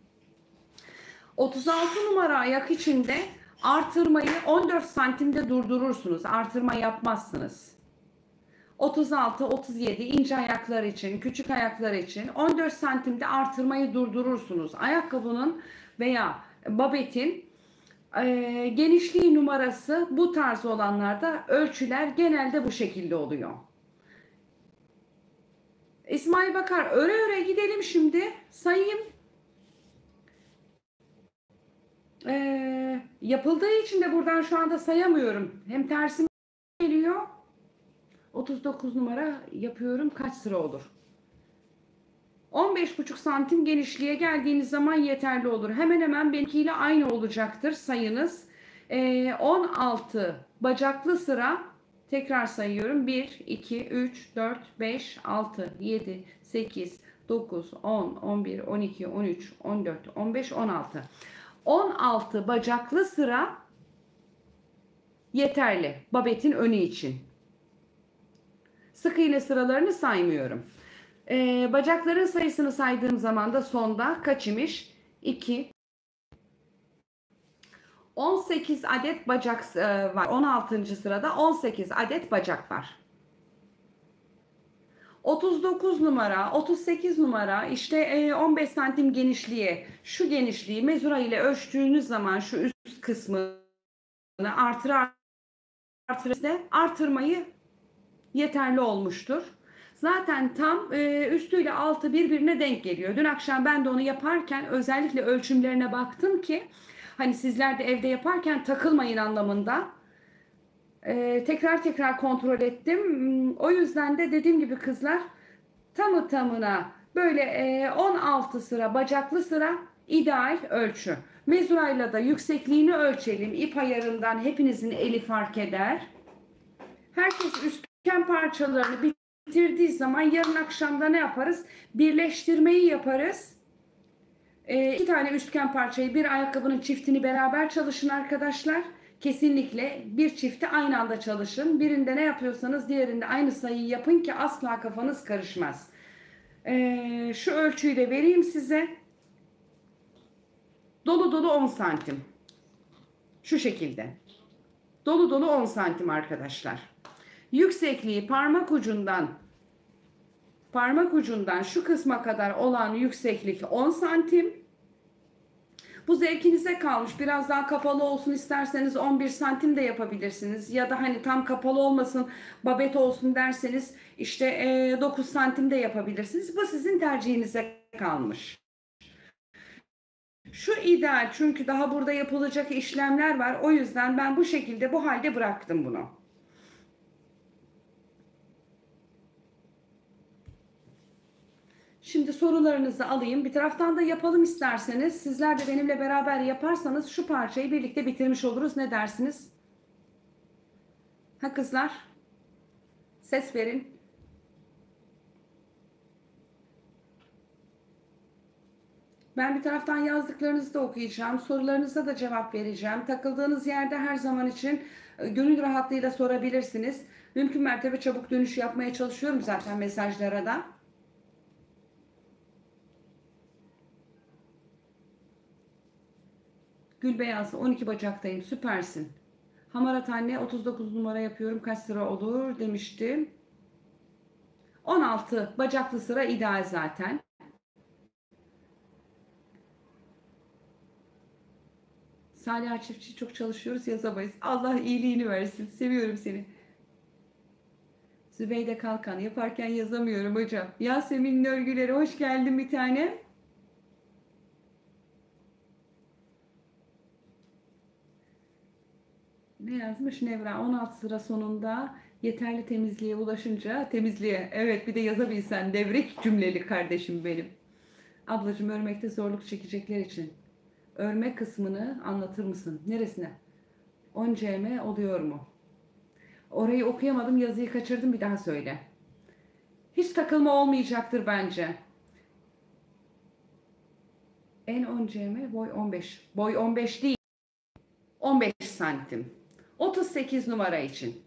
36 numara ayak içinde artırmayı 14 santimde durdurursunuz. Artırma yapmazsınız. 36, 37 ince ayaklar için, küçük ayaklar için 14 santimde artırmayı durdurursunuz. Ayakkabının veya babetin genişliği numarası bu tarz olanlarda ölçüler genelde bu şekilde oluyor. İsmail Bakar öre öre gidelim şimdi sayayım. Yapıldığı için de buradan şu anda sayamıyorum. Hem tersim geliyor. 39 numara yapıyorum. Kaç sıra olur? 15,5 santim genişliğe geldiğiniz zaman yeterli olur. Hemen hemen benimkiyle aynı olacaktır sayınız. 16 bacaklı sıra tekrar sayıyorum. 1, 2, 3, 4, 5, 6, 7, 8, 9, 10, 11, 12, 13, 14, 15, 16. 16 bacaklı sıra yeterli. Babetin önü için. Sık iğne sıralarını saymıyorum. Bacakların sayısını saydığım zaman da sonda kaç imiş? 2. 18 adet bacak var. 16. sırada 18 adet bacak var. 39 numara, 38 numara işte 15 santim genişliğe şu genişliği mezura ile ölçtüğünüz zaman şu üst kısmını artırmayı yeterli olmuştur. Zaten tam üstüyle altı birbirine denk geliyor. Dün akşam ben de onu yaparken özellikle ölçümlerine baktım ki hani sizler de evde yaparken takılmayın anlamında. Tekrar tekrar kontrol ettim. O yüzden de dediğim gibi kızlar tamı tamına böyle 16 sıra bacaklı sıra ideal ölçü. Mezurayla da yüksekliğini ölçelim. İp ayarından hepinizin eli fark eder. Herkes üçgen parçalarını bitirdiği zaman yarın akşamda ne yaparız? Birleştirmeyi yaparız. 2 tane üçgen parçayı bir ayakkabının çiftini beraber çalışın arkadaşlar. Kesinlikle bir çifti aynı anda çalışın. Birinde ne yapıyorsanız diğerinde aynı sayıyı yapın ki asla kafanız karışmaz. Şu ölçüyü de vereyim size. Dolu dolu 10 santim. Şu şekilde. Dolu dolu 10 santim arkadaşlar. Yüksekliği parmak ucundan şu kısma kadar olan yükseklik 10 santim. Bu zevkinize kalmış. Biraz daha kapalı olsun isterseniz 11 santim de yapabilirsiniz. Ya da hani tam kapalı olmasın, babet olsun derseniz işte 9 santim de yapabilirsiniz. Bu sizin tercihinize kalmış. Şu ideal, çünkü daha burada yapılacak işlemler var. O yüzden ben bu şekilde, bu halde bıraktım bunu. Şimdi sorularınızı alayım. Bir taraftan da yapalım isterseniz. Sizler de benimle beraber yaparsanız şu parçayı birlikte bitirmiş oluruz. Ne dersiniz? Ha kızlar? Ses verin. Ben bir taraftan yazdıklarınızı da okuyacağım. Sorularınıza da cevap vereceğim. Takıldığınız yerde her zaman için gönül rahatlığıyla sorabilirsiniz. Mümkün mertebe çabuk dönüş yapmaya çalışıyorum zaten mesajlara da. Gülbeyaz 12 bacaktayım. Süpersin. Hamarat anne 39 numara yapıyorum. Kaç sıra olur demiştim. 16 bacaklı sıra ideal zaten. Salih Çiftçi çok çalışıyoruz, yazamayız. Allah iyiliğini versin. Seviyorum seni. Zübeyde Kalkan yaparken yazamıyorum hocam. Yasemin Nörgüler'e hoş geldin bir tane. Ne yazmış Nevra? 16 sıra sonunda yeterli temizliğe ulaşınca temizliğe. Evet, bir de yazabilsen devrek cümleli kardeşim benim. Ablacığım, örmekte zorluk çekecekler için örme kısmını anlatır mısın? Neresine? 10 cm oluyor mu? Orayı okuyamadım, yazıyı kaçırdım, bir daha söyle. Hiç takılma olmayacaktır bence. En 10 cm, boy 15. Boy 15 değil. 15 santim. 38 numara için.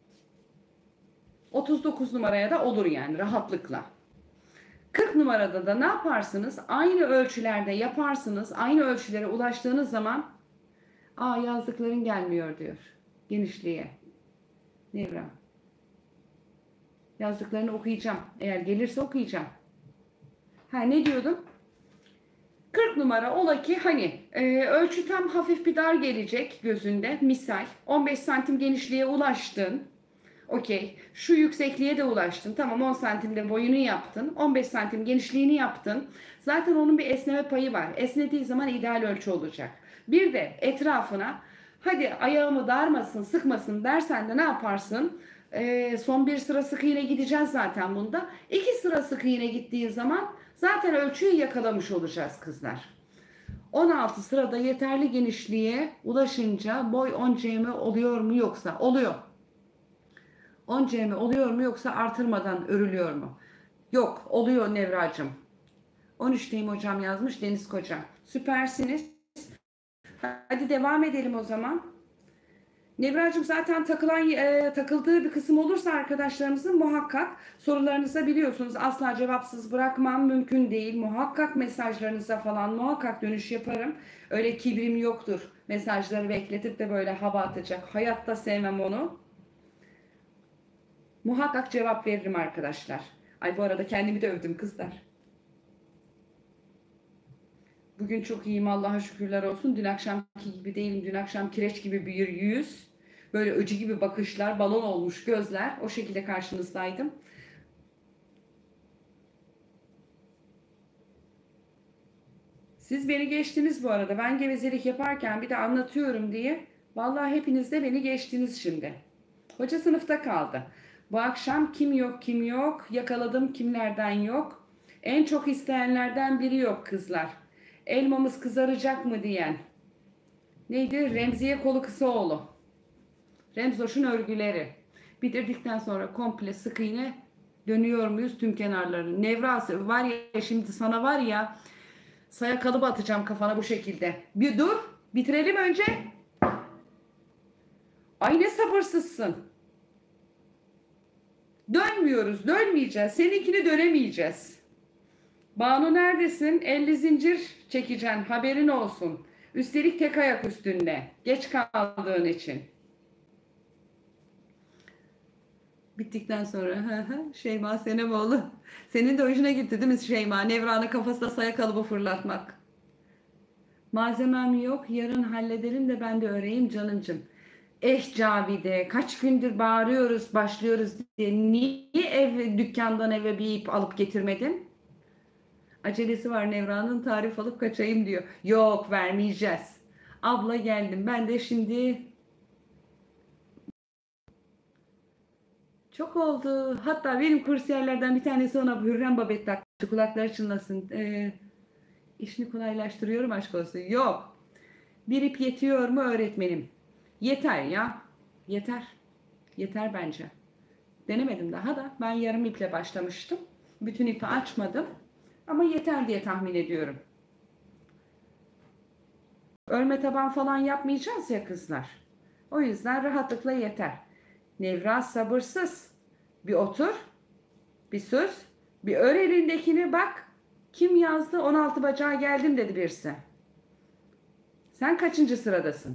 39 numaraya da olur yani rahatlıkla. 40 numarada da ne yaparsınız? Aynı ölçülerde yaparsınız. Aynı ölçülere ulaştığınız zaman yazdıkların gelmiyor diyor. Genişliğe. Nevra. Yazdıklarını okuyacağım. Eğer gelirse okuyacağım. Ne diyordum? 40 numara ola ki ölçü tam hafif bir dar gelecek gözünde. Misal 15 santim genişliğe ulaştın. Okey. Şu yüksekliğe de ulaştın. Tamam, 10 santimde boyunu yaptın. 15 santim genişliğini yaptın. Zaten onun bir esneme payı var. Esnediği zaman ideal ölçü olacak. Bir de etrafına hadi ayağımı darmasın, sıkmasın dersen de ne yaparsın? Son bir sıra sık iğne gideceğiz zaten bunda. 2 sıra sık iğne gittiğin zaman zaten ölçüyü yakalamış olacağız kızlar. 16 sırada yeterli genişliğe ulaşınca boy 10 cm oluyor mu yoksa? Oluyor. 10 cm oluyor mu yoksa artırmadan örülüyor mu? Yok, oluyor Nevracığım. 13'teyim hocam yazmış Deniz Koca. Süpersiniz. Hadi devam edelim o zaman. Nevracığım, zaten takıldığı bir kısım olursa arkadaşlarımızın muhakkak sorularınıza biliyorsunuz asla cevapsız bırakmam mümkün değil. Muhakkak mesajlarınıza falan muhakkak dönüş yaparım. Öyle kibrim yoktur. Mesajları bekletip de böyle hava atacak. Hayatta sevmem onu. Muhakkak cevap veririm arkadaşlar. Ay, bu arada kendimi de övdüm kızlar. Bugün çok iyiyim, Allah'a şükürler olsun. Dün akşamki gibi değilim. Dün akşam kireç gibi bir yüz. Böyle öcü gibi bakışlar, balon olmuş gözler. O şekilde karşınızdaydım. Siz beni geçtiniz bu arada. Ben gevezelik yaparken bir de anlatıyorum diye. Vallahi hepiniz de beni geçtiniz şimdi. Hoca sınıfta kaldı. Bu akşam kim yok kim yok, yakaladım kimlerden yok. En çok isteyenlerden biri yok kızlar. Elmamız kızaracak mı diyen. Neydi? Remziye Kolu Kısaoğlu. Remzoş'un örgüleri. Bitirdikten sonra komple sık iğne dönüyor muyuz tüm kenarlarını? Nevrası var ya, şimdi sana var ya saya kalıbı atacağım kafana bu şekilde. Bir dur, bitirelim önce. Ay ne sabırsızsın. Dönmüyoruz, dönmeyeceğiz. Seninkini dönemeyeceğiz. Banu neredesin? 50 zincir çekeceksin. Haberin olsun. Üstelik tek ayak üstünde. Geç kaldığın için. Bittikten sonra Şeyma Senemoğlu. Senin de hoşuna gitti değil mi Şeyma? Nevra'nın kafasına saya kalıbı fırlatmak. Malzemem yok. Yarın halledelim de ben de öreyim canımcım. Cavide, kaç gündür bağırıyoruz, başlıyoruz diye. Niye dükkandan eve bir ip alıp getirmedin? Acelesi var Nevra'nın, tarif alıp kaçayım diyor. Yok, vermeyeceğiz. Abla geldim. Ben de şimdi çok oldu. Hatta benim kursiyerlerden bir tanesi ona Hürrem Babet taktı. Kulakları çınlasın. İşini kolaylaştırıyorum aşk olsun. Yok. Bir ip yetiyor mu öğretmenim? Yeter ya. Yeter. Yeter bence. Denemedim daha da. Ben yarım iple başlamıştım. Bütün ipi açmadım. Ama yeter diye tahmin ediyorum. Örme taban falan yapmayacağız ya kızlar. O yüzden rahatlıkla yeter. Nevra sabırsız. Bir otur. Bir sus. Bir ör elindekini bak. Kim yazdı? 16 bacağa geldim dedi birisi. Sen kaçıncı sıradasın?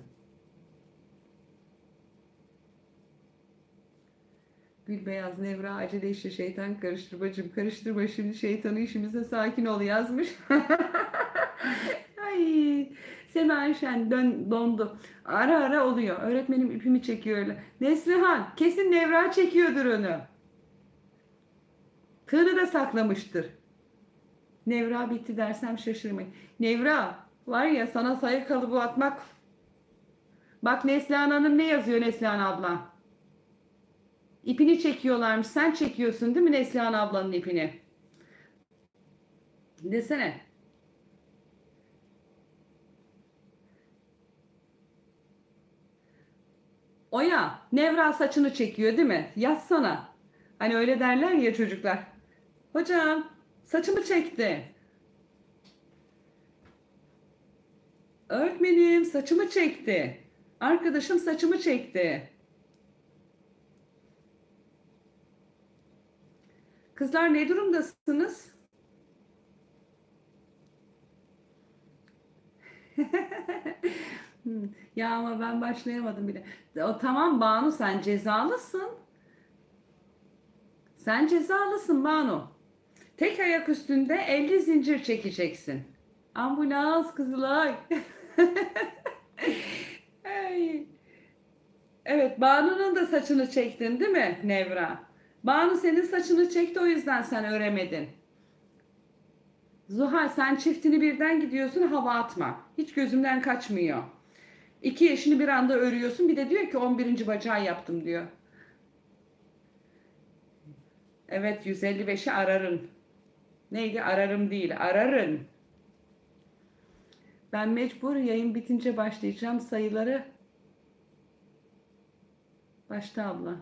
Gülbeyaz Nevra acele işi şeytan karıştır bacım. Karıştırma şimdi şeytanı işimize, sakin ol yazmış. Ay, Sema Şen dondu. Ara ara oluyor. Öğretmenim ipimi çekiyor öyle. Neslihan kesin Nevra çekiyordur onu. Tığını da saklamıştır. Nevra bitti dersem şaşırmayın. Nevra var ya, sana sayı kalıbı atmak. Bak Neslihan Hanım ne yazıyor Neslihan abla? İpini çekiyorlarmış. Sen çekiyorsun değil mi Neslihan ablanın ipini? Desene. Oya, Nevra saçını çekiyor değil mi? Yazsana. Hani öyle derler ya çocuklar. Hocam, saçımı çekti. Öğretmenim, saçımı çekti. Arkadaşım saçımı çekti. Kızlar ne durumdasınız? Ya ama ben başlayamadım bile. O tamam Banu, sen cezalısın. Sen cezalısın Banu. Tek ayak üstünde 50 zincir çekeceksin. Ambulans Kızılay. Ay. Evet, Banu'nun da saçını çektin değil mi Nevra? Banu senin saçını çekti, o yüzden sen öremedin. Zuhal sen çiftini birden gidiyorsun, hava atma. Hiç gözümden kaçmıyor. İki eşini bir anda örüyorsun, bir de diyor ki 11. bacağı yaptım diyor. Evet, 155'i ararın. Neydi? Ararım değil, ararın. Ben mecbur yayın bitince başlayacağım sayıları. Başta abla.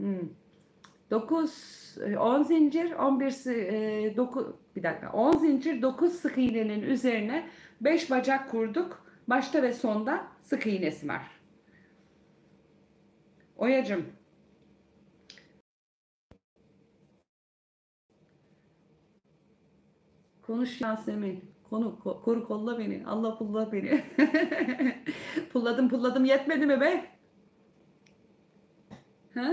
9, 10 zincir, 11, 9, bir dakika. 10 zincir, 9 sık iğnenin üzerine 5 bacak kurduk. Başta ve sonda sık iğnesi var. Oyacım. Konuş Yasemin. Koru kolla beni. Allah pulla beni. Pulladım yetmedi mi be? Ha?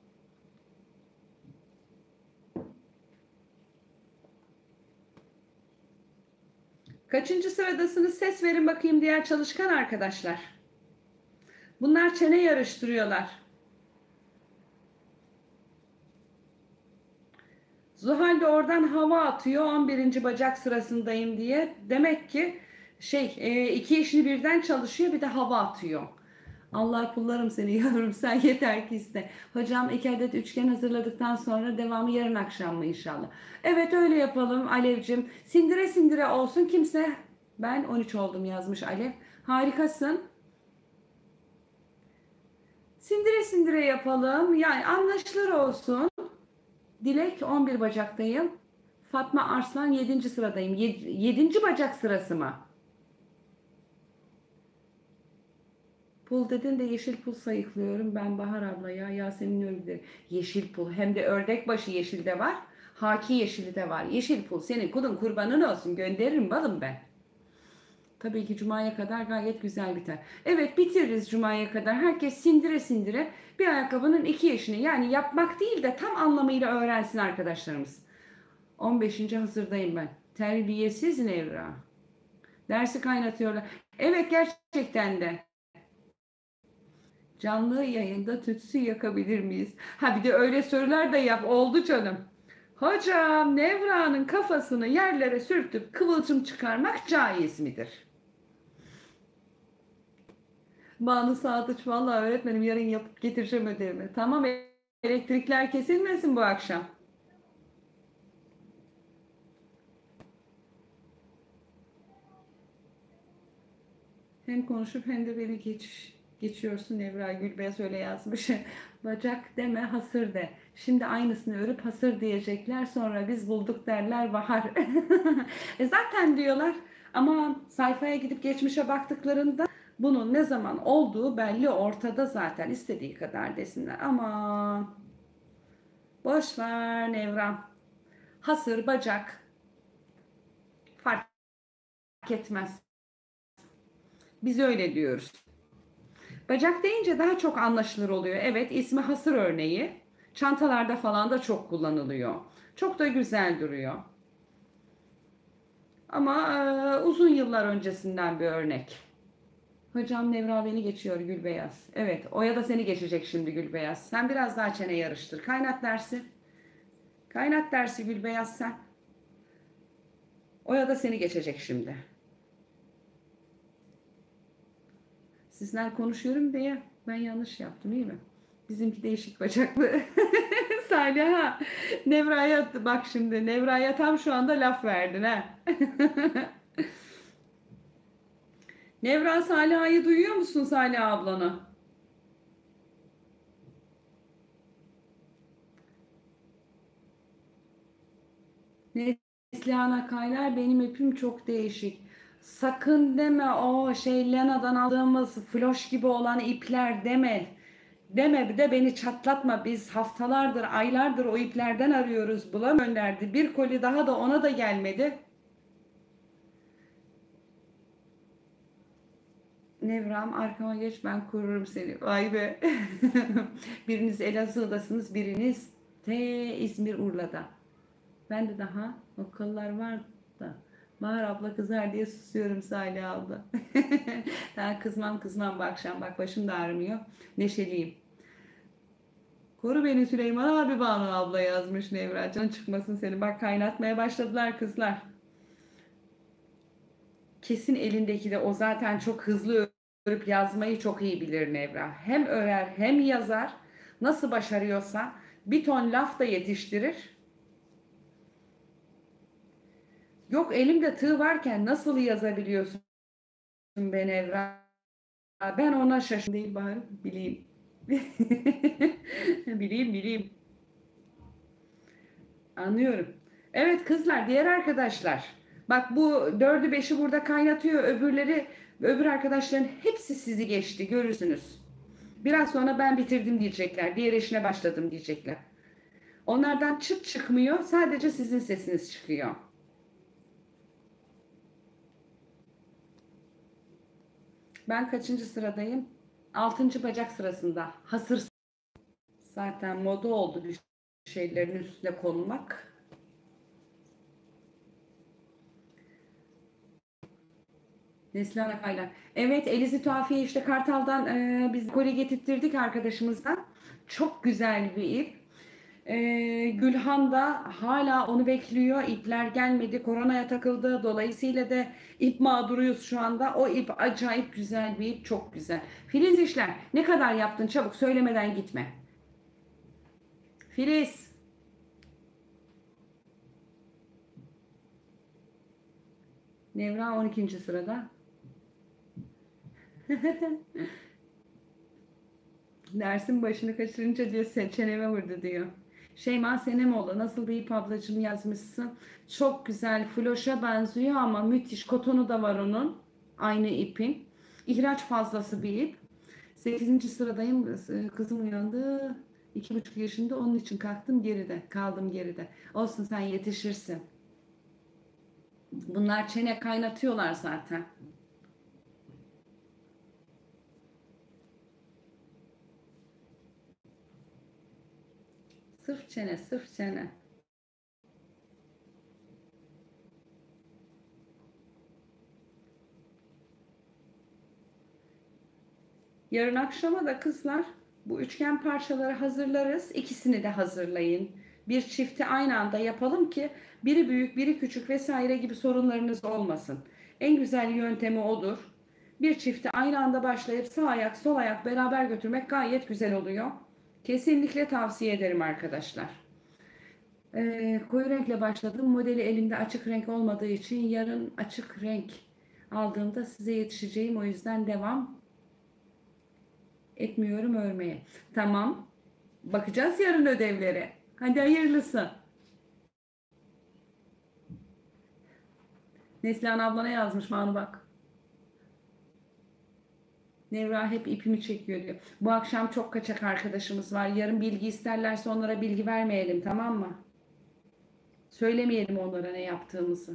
Kaçıncı sıradasınız? Ses verin bakayım diğer çalışkan arkadaşlar. Bunlar çene yarıştırıyorlar. Zuhal de oradan hava atıyor. 11. bacak sırasındayım diye. Demek ki iki işini birden çalışıyor, bir de hava atıyor. Allah kullarım seni yavrum, sen yeter ki iste. Hocam 2 adet üçgen hazırladıktan sonra devamı yarın akşam mı inşallah? Evet öyle yapalım Alevcim. Sindire sindire olsun kimse. Ben 13 oldum yazmış Alev. Harikasın. Sindire sindire yapalım. Yani anlaşılır olsun. Dilek 11 bacaktayım. Fatma Arslan 7. sıradayım. 7. bacak sırası mı? Pul dedin de yeşil pul sayıklıyorum ben Bahar abla ya. Yasemin Örgüleri. Yeşil pul hem de ördek başı yeşil de var. Haki yeşili de var. Yeşil pul senin kulun kurbanın olsun gönderirim balım ben. Tabii ki Cuma'ya kadar gayet güzel biter. Evet bitiririz Cuma'ya kadar. Herkes sindire sindire bir ayakkabının 2 yaşını yani yapmak değil de tam anlamıyla öğrensin arkadaşlarımız. 15. hazırdayım ben. Terbiyesiz Nevra. Dersi kaynatıyorlar. Evet gerçekten de. Canlı yayında tütsü yakabilir miyiz? Ha bir de öyle sorular da yap. Oldu canım. Hocam Nevra'nın kafasını yerlere sürtüp kıvılcım çıkarmak caiz midir? Banu Sadıç vallahi öğretmenim yarın yapıp getireceğim ödevimi. Tamam elektrikler kesilmesin bu akşam. Hem konuşup hem de beni geçiyorsun Nevra Gülbeyaz öyle yazmış. Bacak deme hasır de. Şimdi aynısını örüp hasır diyecekler sonra biz bulduk derler bahar. Zaten diyorlar ama sayfaya gidip geçmişe baktıklarında bunun ne zaman olduğu belli ortada zaten istediği kadar desinler. Ama boş ver Nevra. Hasır bacak fark etmez. Biz öyle diyoruz. Bacak deyince daha çok anlaşılır oluyor. Evet ismi hasır örneği. Çantalarda falan da çok kullanılıyor. Çok da güzel duruyor. Ama uzun yıllar öncesinden bir örnek. Hocam Nevra beni geçiyor Gülbeyaz. Evet Oya da seni geçecek şimdi Gülbeyaz. Sen biraz daha çene yarıştır. Kaynat dersi. Kaynat dersi Gülbeyaz sen. Oya da seni geçecek şimdi. Sizden konuşuyorum diye ben yanlış yaptım iyi mi? Bizimki değişik bacaklı. Saliha. Nevra'ya bak şimdi. Nevra'ya tam şu anda laf verdin ha. Nevra Saliha'yı duyuyor musun Salih ablanı? Neslihan Akaylar benim ipim çok değişik. Sakın deme o şey Lena'dan aldığımız floş gibi olan ipler deme. Deme bir de beni çatlatma. Biz haftalardır, aylardır o iplerden arıyoruz. Bulam gönderdi. Bir koli daha da ona da gelmedi. Nevram arkama geç ben korurum seni. Vay be. Biriniz Elazığ'dasınız, biriniz İzmir Urla'da. Ben de daha o kıllar var da. Bahar abla kızar diye susuyorum Salih abla. Daha kızmam bu akşam. Bak başım da ağrımıyor. Neşeliyim. Koru beni Süleyman abi Banu abla yazmış Nevra. Canın çıkmasın seni. Bak kaynatmaya başladılar kızlar. Kesin elindeki de o zaten çok hızlı örüp yazmayı çok iyi bilir Nevra. Hem örer hem yazar. Nasıl başarıyorsa bir ton laf da yetiştirir. Yok elimde tığ varken nasıl yazabiliyorsun be Nevra? Ben ona şaşırdım değil bari bileyim. bileyim. Anlıyorum. Evet kızlar, diğer arkadaşlar. Bak bu 4'ü 5'i burada kaynatıyor. Öbür arkadaşların hepsi sizi geçti. Görürsünüz. Biraz sonra ben bitirdim diyecekler. Diğer işine başladım diyecekler. Onlardan çıt çıkmıyor. Sadece sizin sesiniz çıkıyor. Ben kaçıncı sıradayım? 6. bacak sırasında. Hasır. Zaten moda oldu bir şeylerin üstüne konmak. Neslihan Akaylar. Evet Elizi Tuhafiye işte Kartal'dan biz kolye getirttirdik arkadaşımızdan. Çok güzel bir ip. Gülhan da hala onu bekliyor. İpler gelmedi. Koronaya takıldı. Dolayısıyla da ip mağduruyuz şu anda. O ip acayip güzel bir ip. Çok güzel. Filiz işler. Ne kadar yaptın? Çabuk söylemeden gitme. Filiz. Nevra 12. sırada. Dersin başını kaçırınca diyor çeneme vurdu diyor. Şeyma Senemoğlu nasıl bir ip ablacığım yazmışsın. Çok güzel floşa benziyor ama müthiş kotonu da var onun. Aynı ipin. İhraç fazlası bir ip. 8. sıradayım. Kızım uyandı. 2,5 yaşında. Onun için kalktım geride. Kaldım geride. Olsun, sen yetişirsin. Bunlar çene kaynatıyorlar zaten. Sırf çene, sırf çene. Yarın akşama da kızlar bu üçgen parçaları hazırlarız. İkisini de hazırlayın. Bir çifti aynı anda yapalım ki biri büyük, biri küçük vesaire gibi sorunlarınız olmasın. En güzel yöntemi odur. Bir çifti aynı anda başlayıp sağ ayak, sol ayak beraber götürmek gayet güzel oluyor. Kesinlikle tavsiye ederim arkadaşlar. Koyu renkle başladım. Modeli elimde açık renk olmadığı için yarın açık renk aldığımda size yetişeceğim. O yüzden devam etmiyorum örmeye. Tamam. Bakacağız yarın ödevlere. Hadi hayırlısı. Neslihan ablana yazmış Manu bak. Nevra hep ipimi çekiyor diyor. Bu akşam çok kaçak arkadaşımız var. Yarın bilgi isterlerse onlara bilgi vermeyelim, tamam mı? Söylemeyelim onlara ne yaptığımızı.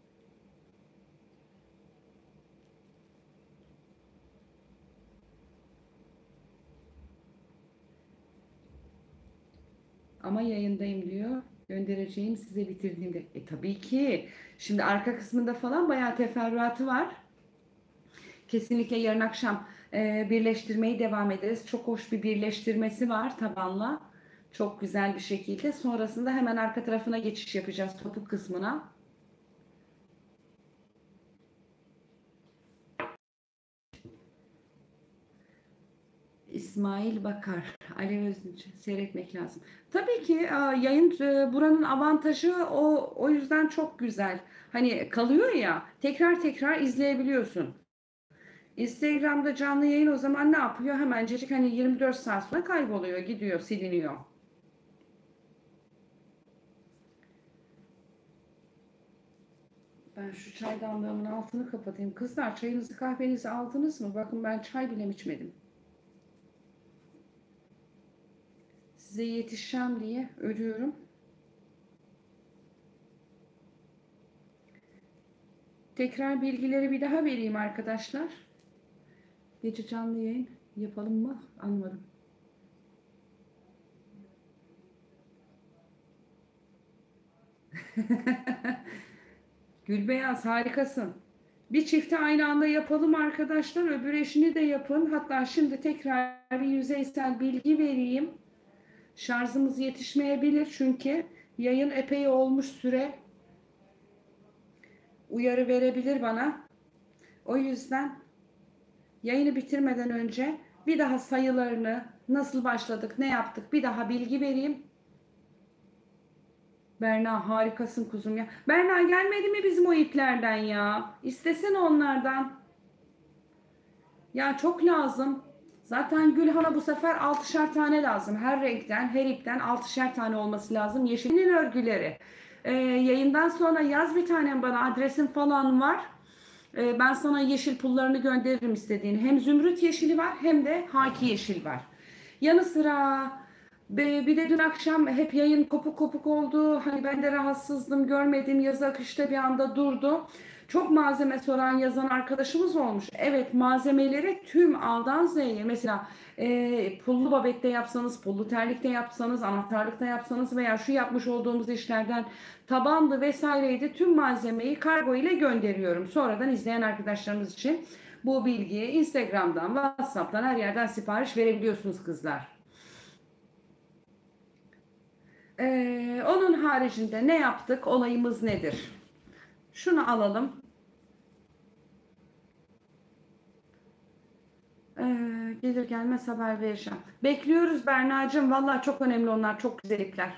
Ama yayındayım diyor. Göndereceğim size bitirdiğimde. Tabii ki. Şimdi arka kısmında falan bayağı teferruatı var. Kesinlikle yarın akşam birleştirmeyi devam ederiz. Çok hoş bir birleştirmesi var tabanla. Çok güzel bir şekilde. Sonrasında hemen arka tarafına geçiş yapacağız, topuk kısmına. İsmail Bakar, Alev Özünç seyretmek lazım. Tabii ki yayın buranın avantajı o yüzden çok güzel. Hani kalıyor ya, tekrar tekrar izleyebiliyorsun. Instagram'da canlı yayın o zaman ne yapıyor? Hemencecik hani 24 saat sonra kayboluyor, gidiyor, siliniyor. Ben şu çaydanlığımın altını kapatayım. Kızlar, çayınızı kahvenizi aldınız mı? Bakın ben çay bile içmedim. Size yetişeceğim diye ölüyorum. Tekrar bilgileri bir daha vereyim arkadaşlar. Gece canlı yayın yapalım mı? Anlamadım. Gülbeyaz, harikasın. Bir çifti aynı anda yapalım arkadaşlar. Öbür eşini de yapın. Hatta şimdi tekrar bir yüzeysel bilgi vereyim. Şarjımız yetişmeyebilir çünkü yayın epey olmuş süre. Uyarı verebilir bana. O yüzden yayını bitirmeden önce bir daha sayılarını, nasıl başladık, ne yaptık bir daha bilgi vereyim. Berna, harikasın kuzum ya. Berna, gelmedi mi bizim o iplerden ya? İstesene onlardan. Ya çok lazım. Zaten Gülhan'a bu sefer 6'şer tane lazım. Her renkten, her ipten 6'şer tane olması lazım. Yeşilin örgüleri. Yayından sonra yaz bir tane bana, adresin falan var. Ben sana yeşil pullarını gönderirim istediğini. Hem zümrüt yeşili var hem de haki yeşil var. Yanı sıra bir de dün akşam hep yayın kopuk kopuk oldu. Hani ben de rahatsızdım, görmedim. Yazı akışta bir anda durdu. Çok malzeme soran, yazan arkadaşımız olmuş. Evet, malzemeleri tüm A'dan Z'ye. Mesela pullu babette yapsanız, pullu terlikte yapsanız, anahtarlıkta yapsanız veya şu yapmış olduğumuz işlerden tabandı vesaireydi. Tüm malzemeyi kargo ile gönderiyorum. Sonradan izleyen arkadaşlarımız için bu bilgiyi Instagram'dan, WhatsApp'tan her yerden sipariş verebiliyorsunuz kızlar. Onun haricinde ne yaptık? Olayımız nedir? Şunu alalım. Gelir gelmez haber vereceğim. Bekliyoruz Berna'cığım. Vallahi çok önemli onlar. Çok güzel ipler.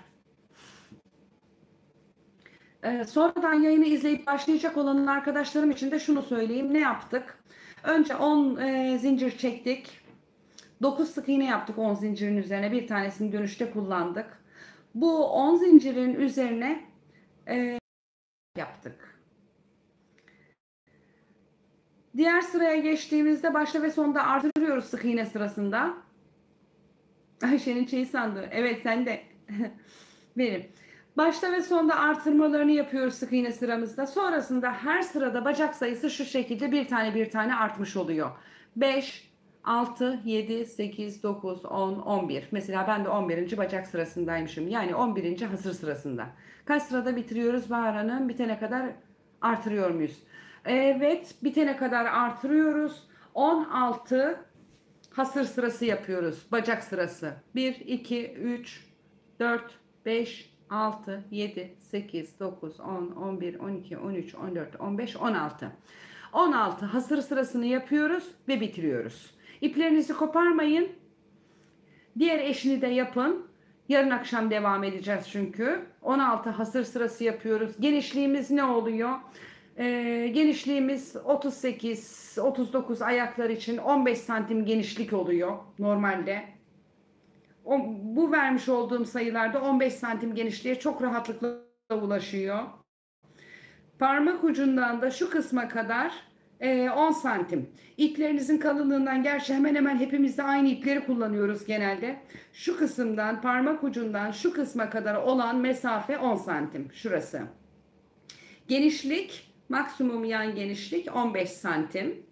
Sonradan yayını izleyip başlayacak olan arkadaşlarım için de şunu söyleyeyim. Ne yaptık? Önce 10 zincir çektik. 9 sık iğne yaptık 10 zincirin üzerine. Bir tanesini dönüşte kullandık. Bu 10 zincirin üzerine yaptık. Diğer sıraya geçtiğimizde başta ve sonda artırıyoruz sık iğne sırasında. Ayşe'nin şeyi sandığı. Evet sen de. Benim. Başta ve sonda artırmalarını yapıyoruz sık iğne sıramızda. Sonrasında her sırada bacak sayısı şu şekilde bir tane artmış oluyor. 5, 6, 7, 8, 9, 10, 11. Mesela ben de 11. bacak sırasındaymışım. Yani 11. hasır sırasında. Kaç sırada bitiriyoruz Bahar Hanım? Bitene kadar artırıyor muyuz? Evet, bitene kadar artırıyoruz. 16 hasır sırası yapıyoruz. Bacak sırası. 1, 2, 3, 4, 5, 6, 7, 8, 9, 10, 11, 12, 13, 14, 15, 16. 16 hasır sırasını yapıyoruz ve bitiriyoruz. İplerinizi koparmayın. Diğer eşini de yapın. Yarın akşam devam edeceğiz çünkü. 16 hasır sırası yapıyoruz. Genişliğimiz ne oluyor? Genişliğimiz 38, 39 ayaklar için 15 santim genişlik oluyor normalde. Bu vermiş olduğum sayılarda 15 santim genişliğe çok rahatlıkla ulaşıyor. Parmak ucundan da şu kısma kadar 10 santim. İplerinizin kalınlığından, gerçi hemen hemen hepimiz de aynı ipleri kullanıyoruz genelde. Şu kısımdan, parmak ucundan şu kısma kadar olan mesafe 10 santim. Şurası. Genişlik, maksimum yan genişlik 15 santim.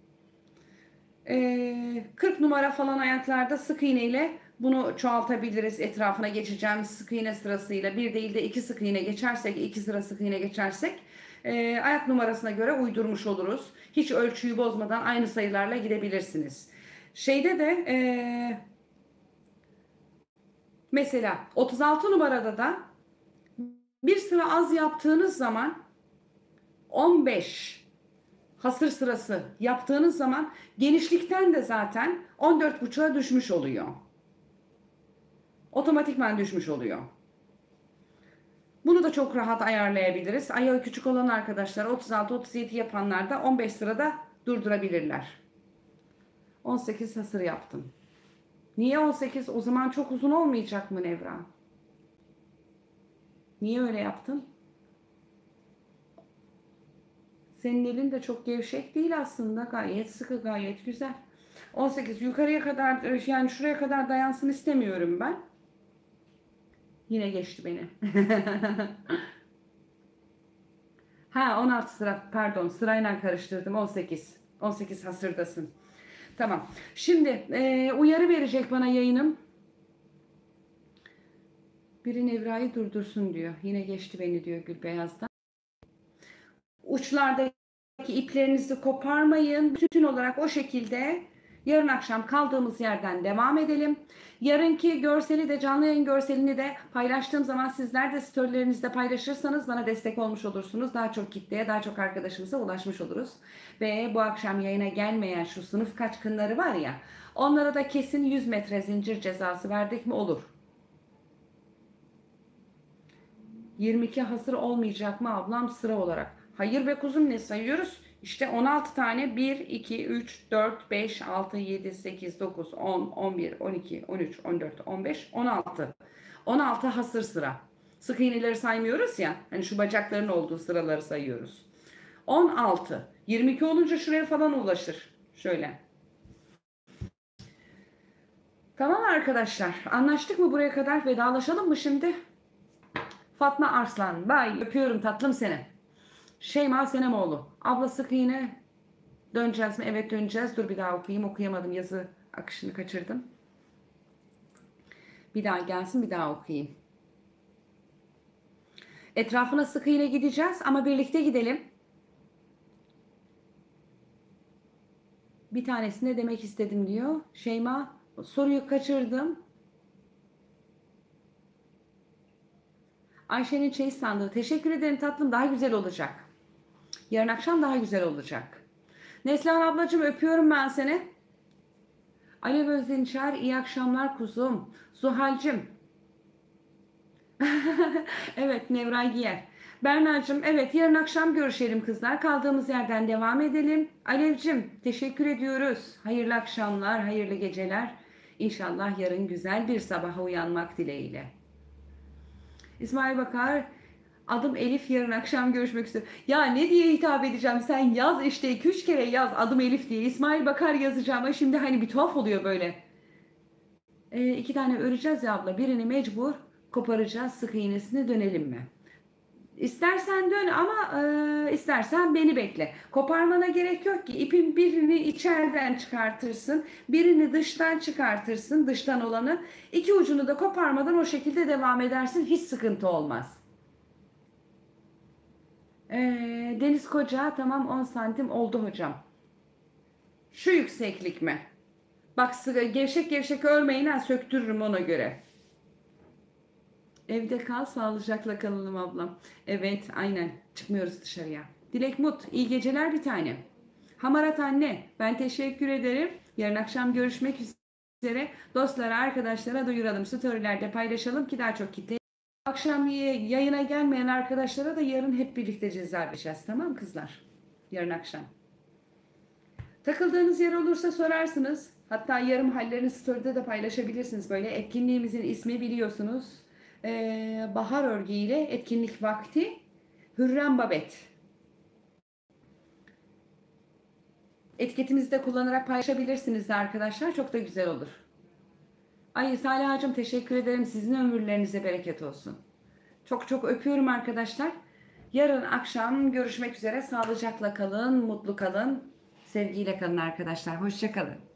40 numara falan ayaklarda sık iğne ile bunu çoğaltabiliriz. Etrafına geçeceğimiz sık iğne sırasıyla bir değil de 2 sık iğne geçersek, 2 sıra sık iğne geçersek ayak numarasına göre uydurmuş oluruz. Hiç ölçüyü bozmadan aynı sayılarla gidebilirsiniz. Şeyde de mesela 36 numarada da bir sıra az yaptığınız zaman 15 hasır sırası yaptığınız zaman genişlikten de zaten 14,5'a düşmüş oluyor. Otomatikman düşmüş oluyor. Bunu da çok rahat ayarlayabiliriz. Ayağı küçük olan arkadaşlar 36-37 yapanlar da 15 sırada durdurabilirler. 18 hasır yaptım. Niye 18? O zaman çok uzun olmayacak mı Nevra? Niye öyle yaptın? Senin elin de çok gevşek değil aslında. Gayet sıkı, gayet güzel. 18 yukarıya kadar, yani şuraya kadar dayansın istemiyorum ben. Yine geçti beni. Ha 16 sıra, pardon, sırayla karıştırdım. 18. 18 hasırdasın. Tamam. Şimdi uyarı verecek bana yayınım. Biri Nevra'yı durdursun diyor. Yine geçti beni diyor Gülbeyaz'dan. Uçlardaki iplerinizi koparmayın. Bütün olarak o şekilde yarın akşam kaldığımız yerden devam edelim. Yarınki görseli de, canlı yayın görselini de paylaştığım zaman sizler de storylerinizde paylaşırsanız bana destek olmuş olursunuz. Daha çok kitleye, daha çok arkadaşımıza ulaşmış oluruz. Ve bu akşam yayına gelmeyen şu sınıf kaçkınları var ya, onlara da kesin 100 metre zincir cezası verdik mi olur. 22 hasır olmayacak mı ablam sıra olarak? Hayır be kuzum, ne sayıyoruz? İşte 16 tane 1, 2, 3, 4, 5, 6, 7, 8, 9, 10, 11, 12, 13, 14, 15, 16. 16 hasır sıra. Sık iğneleri saymıyoruz ya. Hani şu bacakların olduğu sıraları sayıyoruz. 16. 22 olunca şuraya falan ulaşır. Şöyle. Tamam arkadaşlar. Anlaştık mı buraya kadar? Vedalaşalım mı şimdi? Fatma Arslan. Bay. Öpüyorum tatlım seni. Şeyma Senemoğlu. Abla sık iğne döneceğiz mi? Evet döneceğiz. Dur bir daha okuyayım. Okuyamadım. Yazı akışını kaçırdım. Bir daha gelsin, bir daha okuyayım. Etrafına sık iğne gideceğiz ama birlikte gidelim. Bir tanesine demek istedim diyor. Şeyma, soruyu kaçırdım. Ayşe'nin çeyiz sandığı. Teşekkür ederim tatlım. Daha güzel olacak. Yarın akşam daha güzel olacak. Neslihan ablacığım öpüyorum ben seni. Alev Özdinçer iyi akşamlar kuzum. Zuhal'cim. Evet Nevray Giyer. Berna'cığım evet yarın akşam görüşelim kızlar. Kaldığımız yerden devam edelim. Alevcim teşekkür ediyoruz. Hayırlı akşamlar, hayırlı geceler. İnşallah yarın güzel bir sabaha uyanmak dileğiyle. İsmail Bakar Adım Elif, yarın akşam görüşmek üzere. Ya ne diye hitap edeceğim? Sen yaz işte, 2-3 kere yaz adım Elif diye. İsmail Bakar yazacağım. Ama şimdi hani bir tuhaf oluyor böyle. 2 tane öreceğiz ya abla. Birini mecbur koparacağız. Sık iğnesini, dönelim mi? İstersen dön ama istersen beni bekle. Koparmana gerek yok ki. İpin birini içeriden çıkartırsın. Birini dıştan çıkartırsın. Dıştan olanı. İki ucunu da koparmadan o şekilde devam edersin. Hiç sıkıntı olmaz. Deniz Koca, tamam, 10 santim oldu hocam. Şu yükseklik mi? Bak, gevşek gevşek örmeyin ha, söktürürüm ona göre. Evde kal, sağlıcakla kalalım ablam. Evet, aynen, çıkmıyoruz dışarıya. Dilek Mut, iyi geceler bir tane. Hamarat anne, ben teşekkür ederim. Yarın akşam görüşmek üzere. Dostlara, arkadaşlara duyuralım. Storylerde paylaşalım ki daha çok kitle. Akşam yayına gelmeyen arkadaşlara da yarın hep birlikte cezarleşeceğiz. Tamam kızlar? Yarın akşam. Takıldığınız yer olursa sorarsınız. Hatta yarım hallerini story'de de paylaşabilirsiniz. Böyle etkinliğimizin ismi biliyorsunuz. Bahar örgü ile etkinlik vakti Hürrem Babet. Etiketimizi de kullanarak paylaşabilirsiniz de arkadaşlar. Çok da güzel olur. Ay Saliha'cığım, teşekkür ederim. Sizin ömürlerinize bereket olsun. Çok çok öpüyorum arkadaşlar. Yarın akşam görüşmek üzere. Sağlıcakla kalın, mutlu kalın. Sevgiyle kalın arkadaşlar. Hoşça kalın.